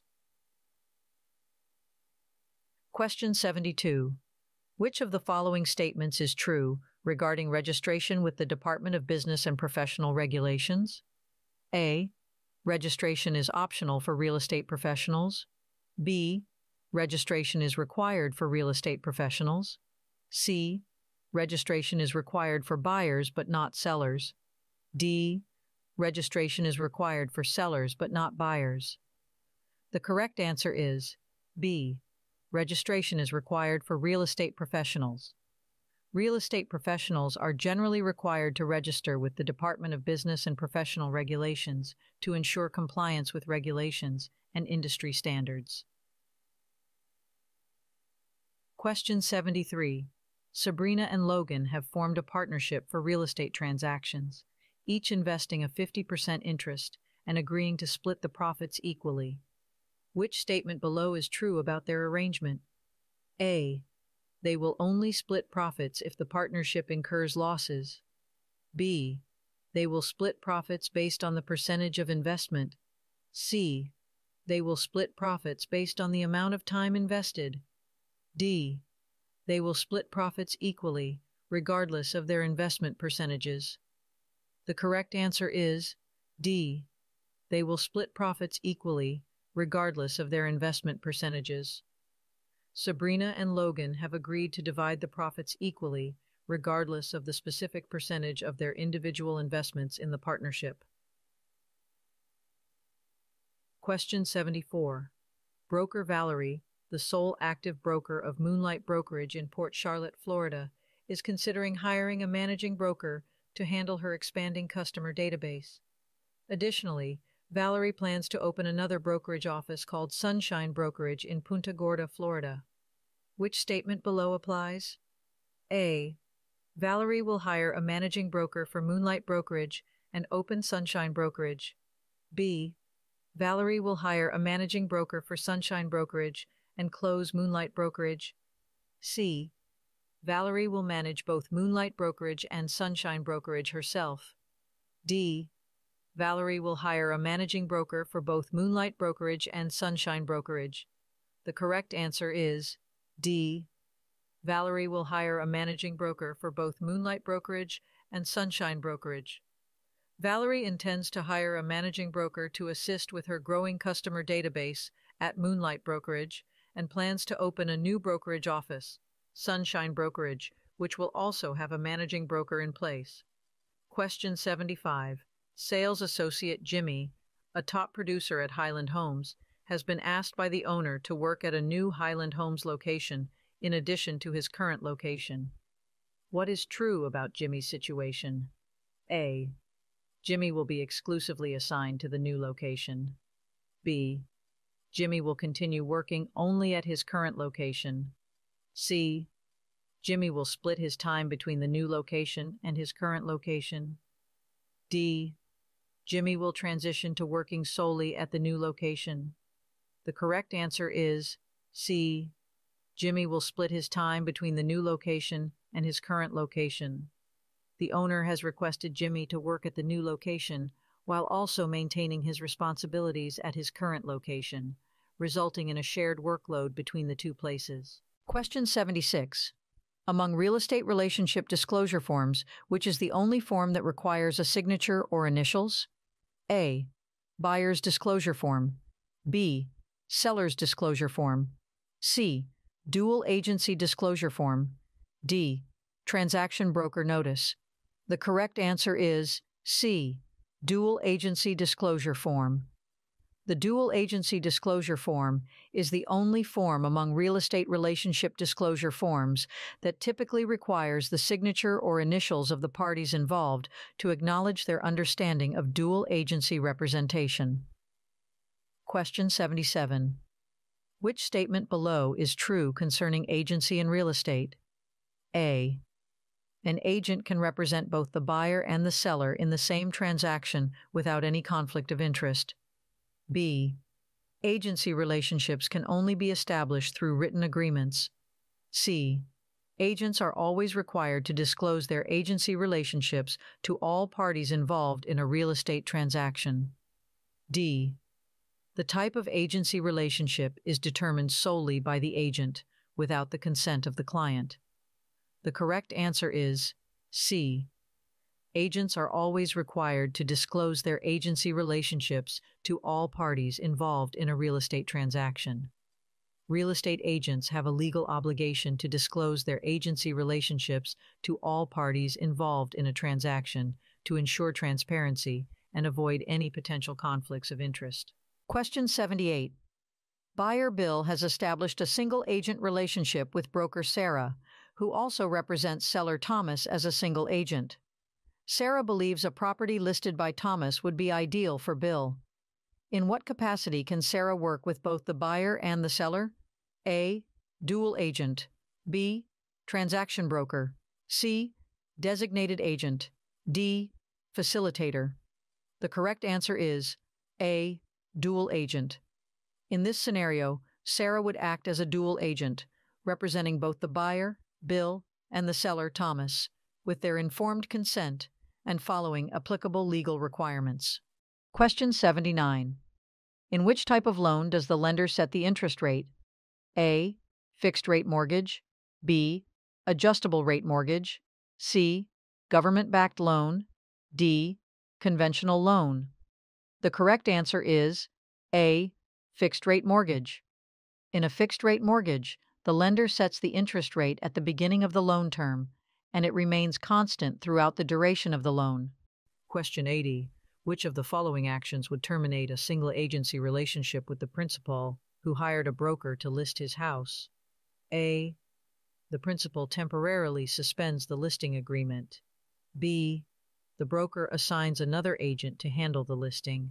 Question 72. Which of the following statements is true regarding registration with the Department of Business and Professional Regulations? A. Registration is optional for real estate professionals. B. Registration is required for real estate professionals. C. Registration is required for buyers but not sellers. D. Registration is required for sellers but not buyers. The correct answer is B. Registration is required for real estate professionals. Real estate professionals are generally required to register with the Department of Business and Professional Regulations to ensure compliance with regulations and industry standards. Question 73. Sabrina and Logan have formed a partnership for real estate transactions, each investing a 50% interest and agreeing to split the profits equally. Which statement below is true about their arrangement? A. They will only split profits if the partnership incurs losses. B. They will split profits based on the percentage of investment. C. They will split profits based on the amount of time invested. D. They will split profits equally, regardless of their investment percentages. The correct answer is D. They will split profits equally, regardless of their investment percentages. Sabrina and Logan have agreed to divide the profits equally, regardless of the specific percentage of their individual investments in the partnership. Question 74. Broker Valerie, the sole active broker of Moonlight Brokerage in Port Charlotte, Florida, is considering hiring a managing broker to handle her expanding customer database. Additionally, Valerie plans to open another brokerage office called Sunshine Brokerage in Punta Gorda, Florida. Which statement below applies? A. Valerie will hire a managing broker for Moonlight Brokerage and open Sunshine Brokerage. B. Valerie will hire a managing broker for Sunshine Brokerage and close Moonlight Brokerage. C. Valerie will manage both Moonlight Brokerage and Sunshine Brokerage herself. D. Valerie will hire a managing broker for both Moonlight Brokerage and Sunshine Brokerage. The correct answer is D. Valerie will hire a managing broker for both Moonlight Brokerage and Sunshine Brokerage. Valerie intends to hire a managing broker to assist with her growing customer database at Moonlight Brokerage and plans to open a new brokerage office, Sunshine Brokerage, which will also have a managing broker in place. Question 75. Sales associate Jimmy, a top producer at Highland Homes, has been asked by the owner to work at a new Highland Homes location in addition to his current location. What is true about Jimmy's situation? A. Jimmy will be exclusively assigned to the new location. B. Jimmy will continue working only at his current location. C. Jimmy will split his time between the new location and his current location. D. Jimmy will transition to working solely at the new location. The correct answer is C. Jimmy will split his time between the new location and his current location. The owner has requested Jimmy to work at the new location while also maintaining his responsibilities at his current location, resulting in a shared workload between the two places. Question 76. Among real estate relationship disclosure forms, which is the only form that requires a signature or initials? A. Buyer's disclosure form. B. Seller's disclosure form. C. Dual agency disclosure form. D. Transaction broker notice. The correct answer is C. Dual agency disclosure form. The dual agency disclosure form is the only form among real estate relationship disclosure forms that typically requires the signature or initials of the parties involved to acknowledge their understanding of dual agency representation. Question 77. Which statement below is true concerning agency in real estate? A. An agent can represent both the buyer and the seller in the same transaction without any conflict of interest. B. Agency relationships can only be established through written agreements. C. Agents are always required to disclose their agency relationships to all parties involved in a real estate transaction. D. The type of agency relationship is determined solely by the agent, without the consent of the client. The correct answer is C. Agents are always required to disclose their agency relationships to all parties involved in a real estate transaction. Real estate agents have a legal obligation to disclose their agency relationships to all parties involved in a transaction to ensure transparency and avoid any potential conflicts of interest. Question 78. Buyer Bill has established a single agent relationship with broker Sarah, who also represents seller Thomas as a single agent. Sarah believes a property listed by Thomas would be ideal for Bill. In what capacity can Sarah work with both the buyer and the seller? A. Dual agent. B. Transaction broker. C. Designated agent. D. Facilitator. The correct answer is A. Dual agent. In this scenario, Sarah would act as a dual agent, representing both the buyer, Bill, and the seller, Thomas, with their informed consent and following applicable legal requirements. Question 79. In which type of loan does the lender set the interest rate? A. Fixed rate mortgage. B. Adjustable rate mortgage. C. Government-backed loan. D. Conventional loan. The correct answer is A. Fixed rate mortgage. In a fixed rate mortgage, the lender sets the interest rate at the beginning of the loan term, and it remains constant throughout the duration of the loan. Question 80. Which of the following actions would terminate a single agency relationship with the principal who hired a broker to list his house? A. The principal temporarily suspends the listing agreement. B. The broker assigns another agent to handle the listing.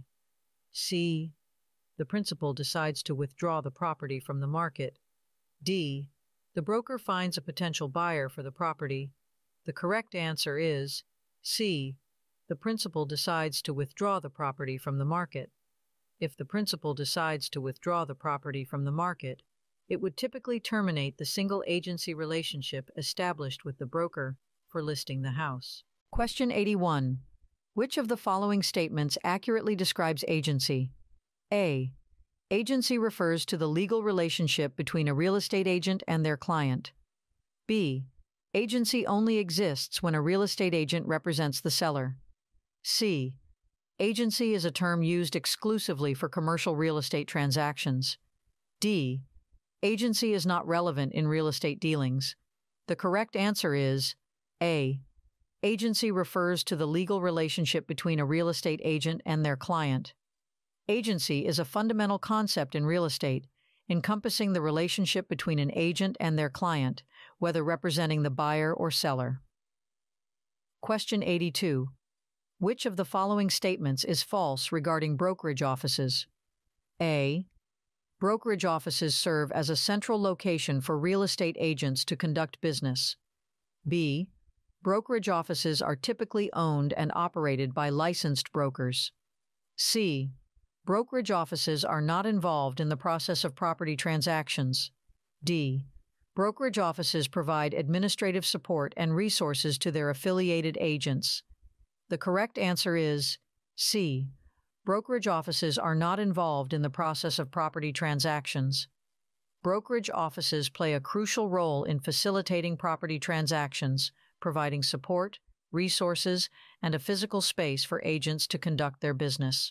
C. The principal decides to withdraw the property from the market. D. The broker finds a potential buyer for the property. The correct answer is C. The principal decides to withdraw the property from the market. If the principal decides to withdraw the property from the market, it would typically terminate the single agency relationship established with the broker for listing the house. Question 81. Which of the following statements accurately describes agency? A. Agency refers to the legal relationship between a real estate agent and their client. B. Agency only exists when a real estate agent represents the seller. C. Agency is a term used exclusively for commercial real estate transactions. D. Agency is not relevant in real estate dealings. The correct answer is A. Agency refers to the legal relationship between a real estate agent and their client. Agency is a fundamental concept in real estate, encompassing the relationship between an agent and their client, whether representing the buyer or seller. Question 82. Which of the following statements is false regarding brokerage offices? A. Brokerage offices serve as a central location for real estate agents to conduct business. B. Brokerage offices are typically owned and operated by licensed brokers. C. Brokerage offices are not involved in the process of property transactions. D. Brokerage offices provide administrative support and resources to their affiliated agents. The correct answer is C. Brokerage offices are not involved in the process of property transactions. Brokerage offices play a crucial role in facilitating property transactions, providing support, resources, and a physical space for agents to conduct their business.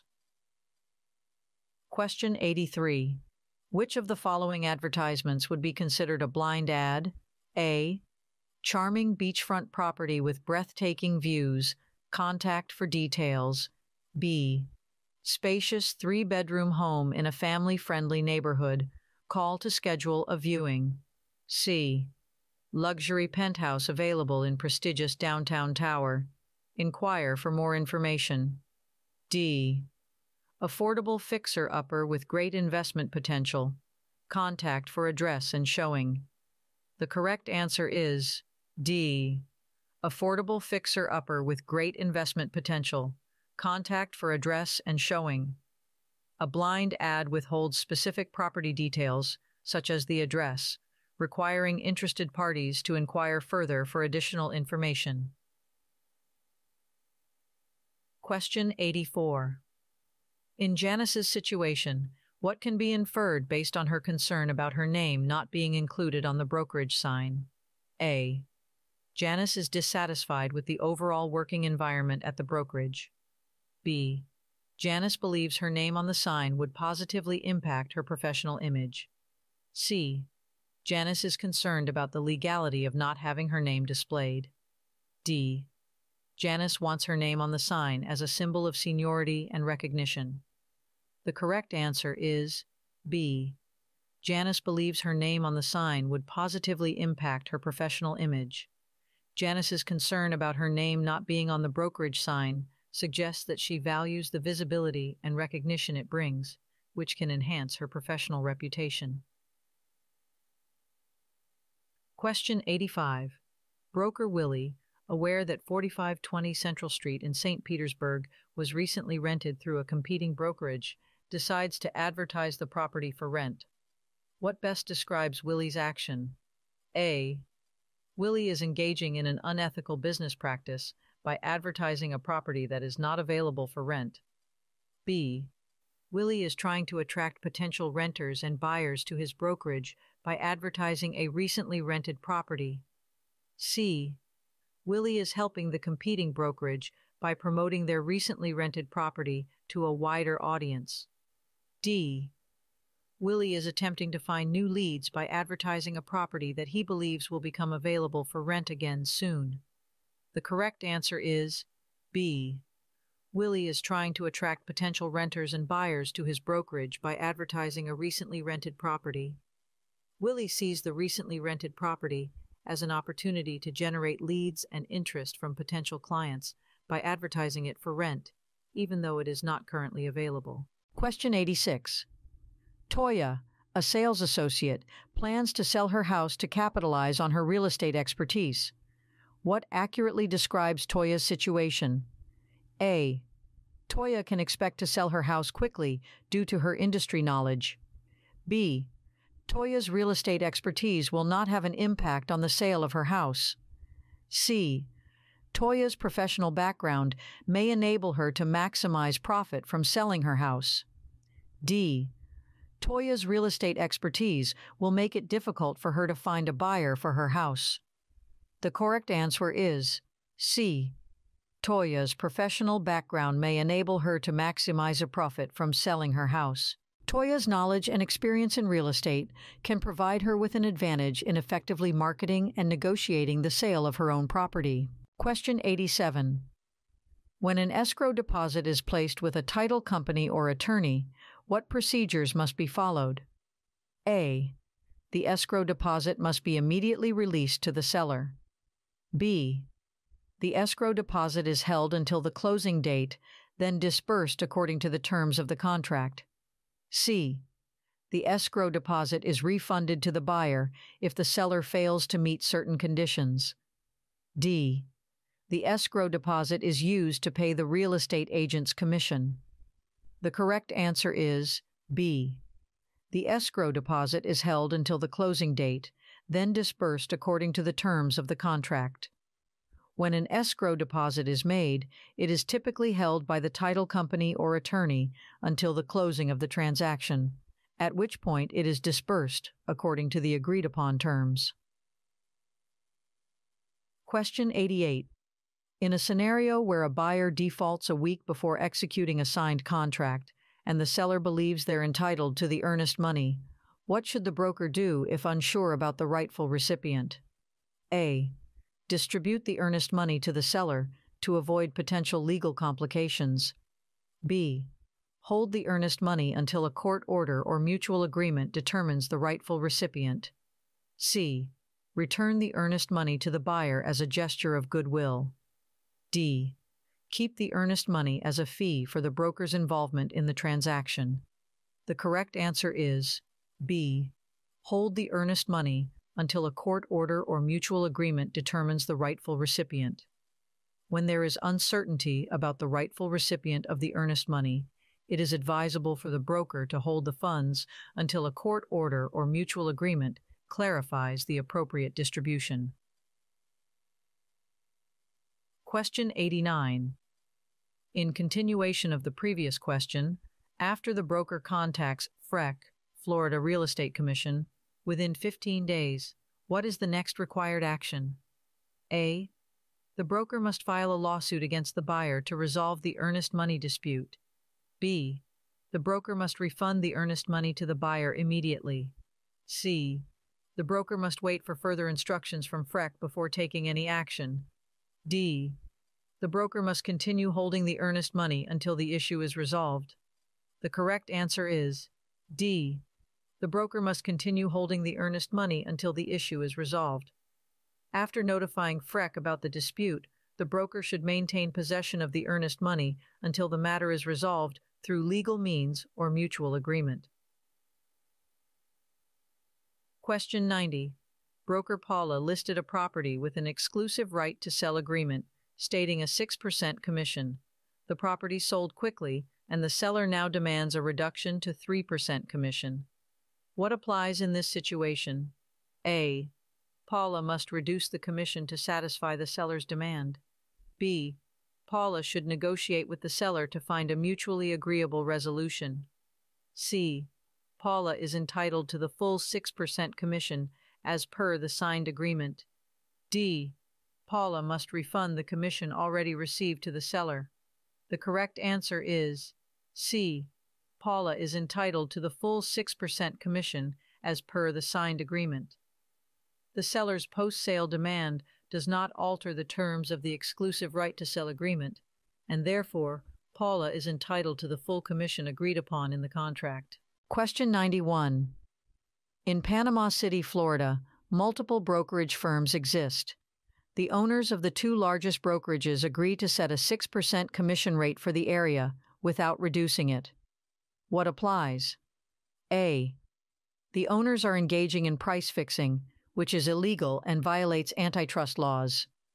Question 83. Which of the following advertisements would be considered a blind ad? A. Charming beachfront property with breathtaking views. Contact for details. B. Spacious 3-bedroom home in a family-friendly neighborhood. Call to schedule a viewing. C. Luxury penthouse available in prestigious downtown tower. Inquire for more information. D. Affordable fixer-upper with great investment potential. Contact for address and showing. The correct answer is D. Affordable fixer-upper with great investment potential. Contact for address and showing. A blind ad withholds specific property details, such as the address, requiring interested parties to inquire further for additional information. Question 84. In Janice's situation, what can be inferred based on her concern about her name not being included on the brokerage sign? A. Janice is dissatisfied with the overall working environment at the brokerage. B. Janice believes her name on the sign would positively impact her professional image. C. Janice is concerned about the legality of not having her name displayed. D. Janice wants her name on the sign as a symbol of seniority and recognition. The correct answer is B. Janice believes her name on the sign would positively impact her professional image. Janice's concern about her name not being on the brokerage sign suggests that she values the visibility and recognition it brings, which can enhance her professional reputation. Question 85. Broker Willie, aware that 4520 Central Street in St. Petersburg was recently rented through a competing brokerage, decides to advertise the property for rent. What best describes Willie's action? A. Willie is engaging in an unethical business practice by advertising a property that is not available for rent. B. Willie is trying to attract potential renters and buyers to his brokerage by advertising a recently rented property. C. Willie is helping the competing brokerage by promoting their recently rented property to a wider audience. D. Willie is attempting to find new leads by advertising a property that he believes will become available for rent again soon. The correct answer is B. Willie is trying to attract potential renters and buyers to his brokerage by advertising a recently rented property. Willie sees the recently rented property as an opportunity to generate leads and interest from potential clients by advertising it for rent, even though it is not currently available. Question 86. Toya, a sales associate, plans to sell her house to capitalize on her real estate expertise. What accurately describes Toya's situation? A. Toya can expect to sell her house quickly due to her industry knowledge. B. Toya's real estate expertise will not have an impact on the sale of her house. C. Toya's professional background may enable her to maximize profit from selling her house. D. Toya's real estate expertise will make it difficult for her to find a buyer for her house. The correct answer is C. Toya's professional background may enable her to maximize a profit from selling her house. Toya's knowledge and experience in real estate can provide her with an advantage in effectively marketing and negotiating the sale of her own property. Question 87. When an escrow deposit is placed with a title company or attorney, what procedures must be followed? A. The escrow deposit must be immediately released to the seller. B. The escrow deposit is held until the closing date, then disbursed according to the terms of the contract. C. The escrow deposit is refunded to the buyer if the seller fails to meet certain conditions. D. The escrow deposit is used to pay the real estate agent's commission. The correct answer is B. The escrow deposit is held until the closing date, then disbursed according to the terms of the contract. When an escrow deposit is made, it is typically held by the title company or attorney until the closing of the transaction, at which point it is disbursed according to the agreed-upon terms. Question 88. In a scenario where a buyer defaults a week before executing a signed contract and the seller believes they're entitled to the earnest money, what should the broker do if unsure about the rightful recipient? A. Distribute the earnest money to the seller to avoid potential legal complications. B. Hold the earnest money until a court order or mutual agreement determines the rightful recipient. C. Return the earnest money to the buyer as a gesture of goodwill. D. Keep the earnest money as a fee for the broker's involvement in the transaction. The correct answer is B. Hold the earnest money until a court order or mutual agreement determines the rightful recipient. When there is uncertainty about the rightful recipient of the earnest money, it is advisable for the broker to hold the funds until a court order or mutual agreement clarifies the appropriate distribution. Question 89. In continuation of the previous question, after the broker contacts FREC, Florida Real Estate Commission, within 15 days, what is the next required action? A. The broker must file a lawsuit against the buyer to resolve the earnest money dispute. B. The broker must refund the earnest money to the buyer immediately. C. The broker must wait for further instructions from FREC before taking any action. D. The broker must continue holding the earnest money until the issue is resolved. The correct answer is D. The broker must continue holding the earnest money until the issue is resolved. After notifying FREC about the dispute, the broker should maintain possession of the earnest money until the matter is resolved through legal means or mutual agreement. Question 90. Broker Paula listed a property with an exclusive right to sell agreement, stating a 6% commission. The property sold quickly, and the seller now demands a reduction to 3% commission. What applies in this situation? A. Paula must reduce the commission to satisfy the seller's demand. B. Paula should negotiate with the seller to find a mutually agreeable resolution. C. Paula is entitled to the full 6% commission as per the signed agreement. D. Paula must refund the commission already received to the seller. The correct answer is C. Paula is entitled to the full 6% commission as per the signed agreement. The seller's post-sale demand does not alter the terms of the exclusive right to sell agreement, and therefore, Paula is entitled to the full commission agreed upon in the contract. Question 91. In Panama City, Florida, multiple brokerage firms exist. The owners of the two largest brokerages agree to set a 6% commission rate for the area without reducing it. What applies? A. The owners are engaging in price fixing, which is illegal and violates antitrust laws.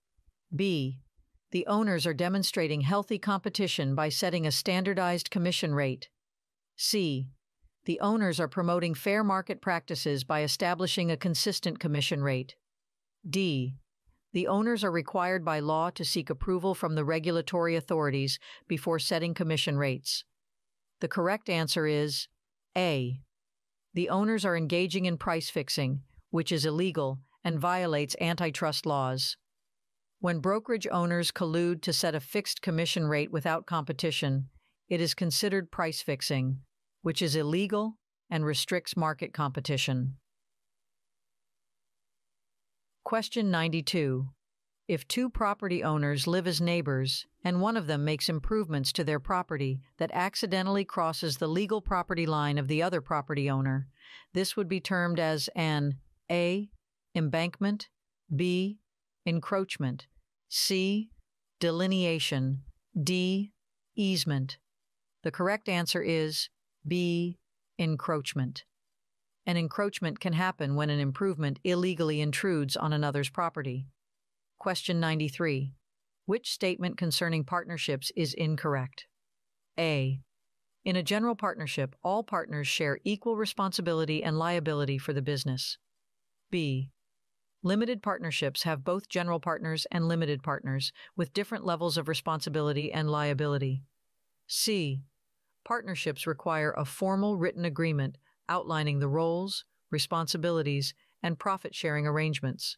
B. The owners are demonstrating healthy competition by setting a standardized commission rate. C. The owners are promoting fair market practices by establishing a consistent commission rate. D. The owners are required by law to seek approval from the regulatory authorities before setting commission rates. The correct answer is A. The owners are engaging in price fixing, which is illegal and violates antitrust laws. When brokerage owners collude to set a fixed commission rate without competition, it is considered price fixing, which is illegal and restricts market competition. Question 92. If two property owners live as neighbors and one of them makes improvements to their property that accidentally crosses the legal property line of the other property owner, this would be termed as an A. Embankment, B. Encroachment, C. Delineation, D. Easement. The correct answer is B. Encroachment. An encroachment can happen when an improvement illegally intrudes on another's property. Question 93. Which statement concerning partnerships is incorrect? A. In a general partnership, all partners share equal responsibility and liability for the business. B. Limited partnerships have both general partners and limited partners with different levels of responsibility and liability. C. Partnerships require a formal written agreement outlining the roles, responsibilities, and profit-sharing arrangements.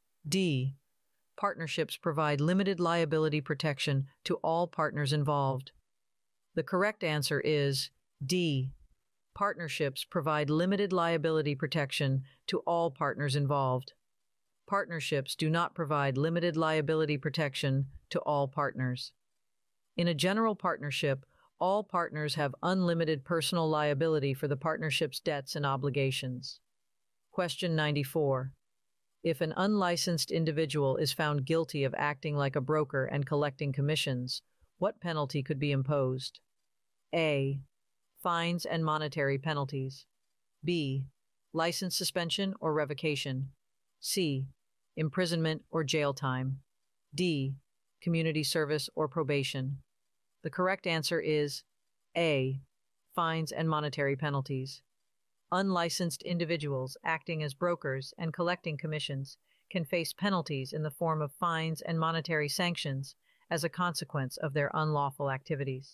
D. Partnerships provide limited liability protection to all partners involved. The correct answer is D. Partnerships provide limited liability protection to all partners involved. Partnerships do not provide limited liability protection to all partners. In a general partnership, all partners have unlimited personal liability for the partnership's debts and obligations. Question 94. If an unlicensed individual is found guilty of acting like a broker and collecting commissions, what penalty could be imposed? A. Fines and monetary penalties. B. License suspension or revocation. C. Imprisonment or jail time. D. Community service or probation. The correct answer is A. Fines and monetary penalties. Unlicensed individuals acting as brokers and collecting commissions can face penalties in the form of fines and monetary sanctions as a consequence of their unlawful activities.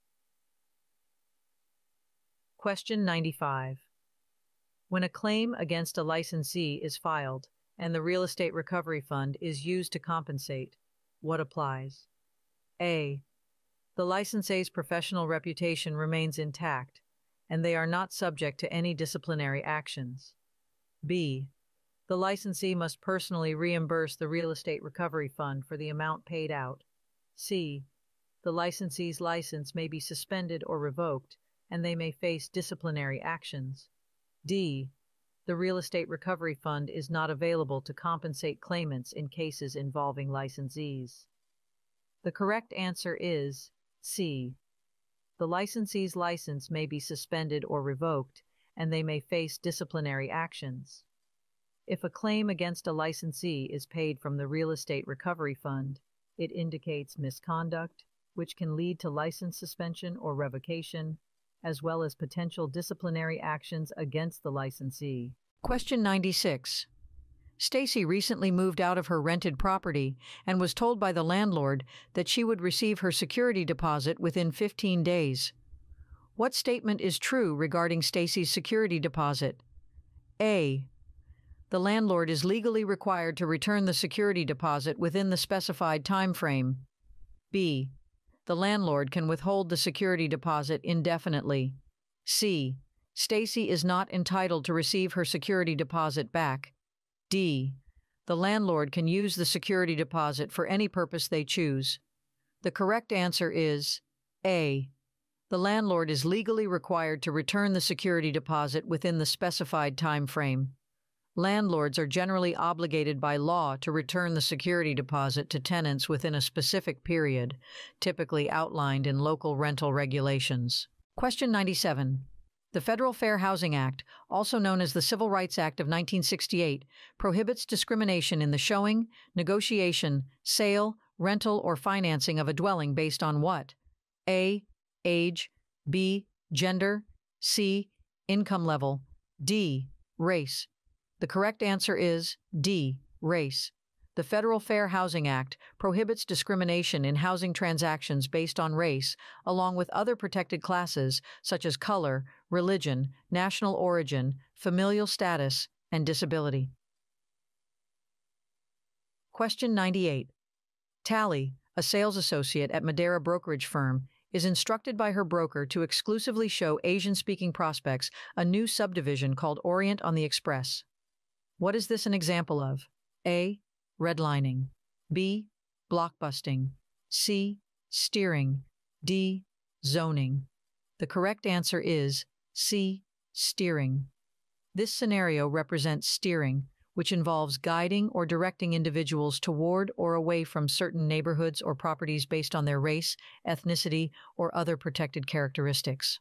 Question 95. When a claim against a licensee is filed and the Real Estate Recovery Fund is used to compensate, what applies? A. The licensee's professional reputation remains intact, and they are not subject to any disciplinary actions. B. The licensee must personally reimburse the Real Estate Recovery Fund for the amount paid out. C. The licensee's license may be suspended or revoked, and they may face disciplinary actions. D. The Real Estate Recovery Fund is not available to compensate claimants in cases involving licensees. The correct answer is C. The licensee's license may be suspended or revoked, and they may face disciplinary actions. If a claim against a licensee is paid from the Real Estate Recovery Fund, it indicates misconduct, which can lead to license suspension or revocation, as well as potential disciplinary actions against the licensee. Question 96. Stacy recently moved out of her rented property and was told by the landlord that she would receive her security deposit within 15 days. What statement is true regarding Stacy's security deposit? A. The landlord is legally required to return the security deposit within the specified time frame. B. The landlord can withhold the security deposit indefinitely. C. Stacy is not entitled to receive her security deposit back. D. The landlord can use the security deposit for any purpose they choose. The correct answer is A. The landlord is legally required to return the security deposit within the specified time frame. Landlords are generally obligated by law to return the security deposit to tenants within a specific period, typically outlined in local rental regulations. Question 97. The Federal Fair Housing Act, also known as the Civil Rights Act of 1968, prohibits discrimination in the showing, negotiation, sale, rental, or financing of a dwelling based on what? A. Age. B. Gender. C. Income level. D. Race. The correct answer is D. Race. The Federal Fair Housing Act prohibits discrimination in housing transactions based on race, along with other protected classes such as color, religion, national origin, familial status, and disability. Question 98. Tally, a sales associate at Madeira Brokerage firm, is instructed by her broker to exclusively show Asian-speaking prospects a new subdivision called Orient on the Express. What is this an example of? A. Redlining. B. Blockbusting. C. Steering. D. Zoning. The correct answer is C. Steering. This scenario represents steering, which involves guiding or directing individuals toward or away from certain neighborhoods or properties based on their race, ethnicity, or other protected characteristics.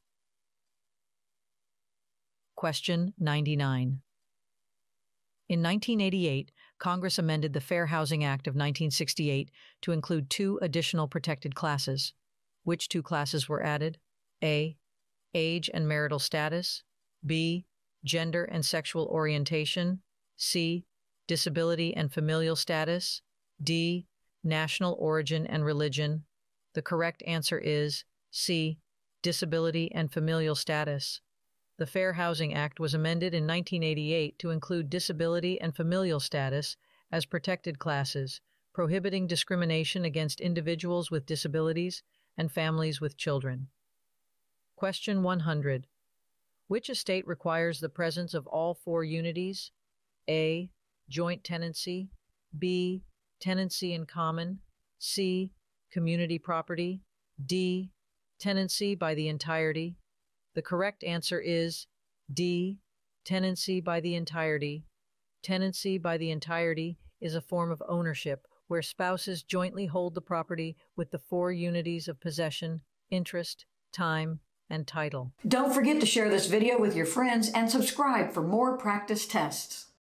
Question 99. In 1988, Congress amended the Fair Housing Act of 1968 to include 2 additional protected classes. Which 2 classes were added? A. Age and marital status. B. Gender and sexual orientation. C. Disability and familial status. D. National origin and religion. The correct answer is C. Disability and familial status. The Fair Housing Act was amended in 1988 to include disability and familial status as protected classes, prohibiting discrimination against individuals with disabilities and families with children. Question 100. Which estate requires the presence of all 4 unities? A. Joint tenancy. B. Tenancy in common. C. Community property. D. Tenancy by the entirety. The correct answer is D. Tenancy by the entirety. Tenancy by the entirety is a form of ownership where spouses jointly hold the property with the 4 unities of possession, interest, time, and title. Don't forget to share this video with your friends and subscribe for more practice tests.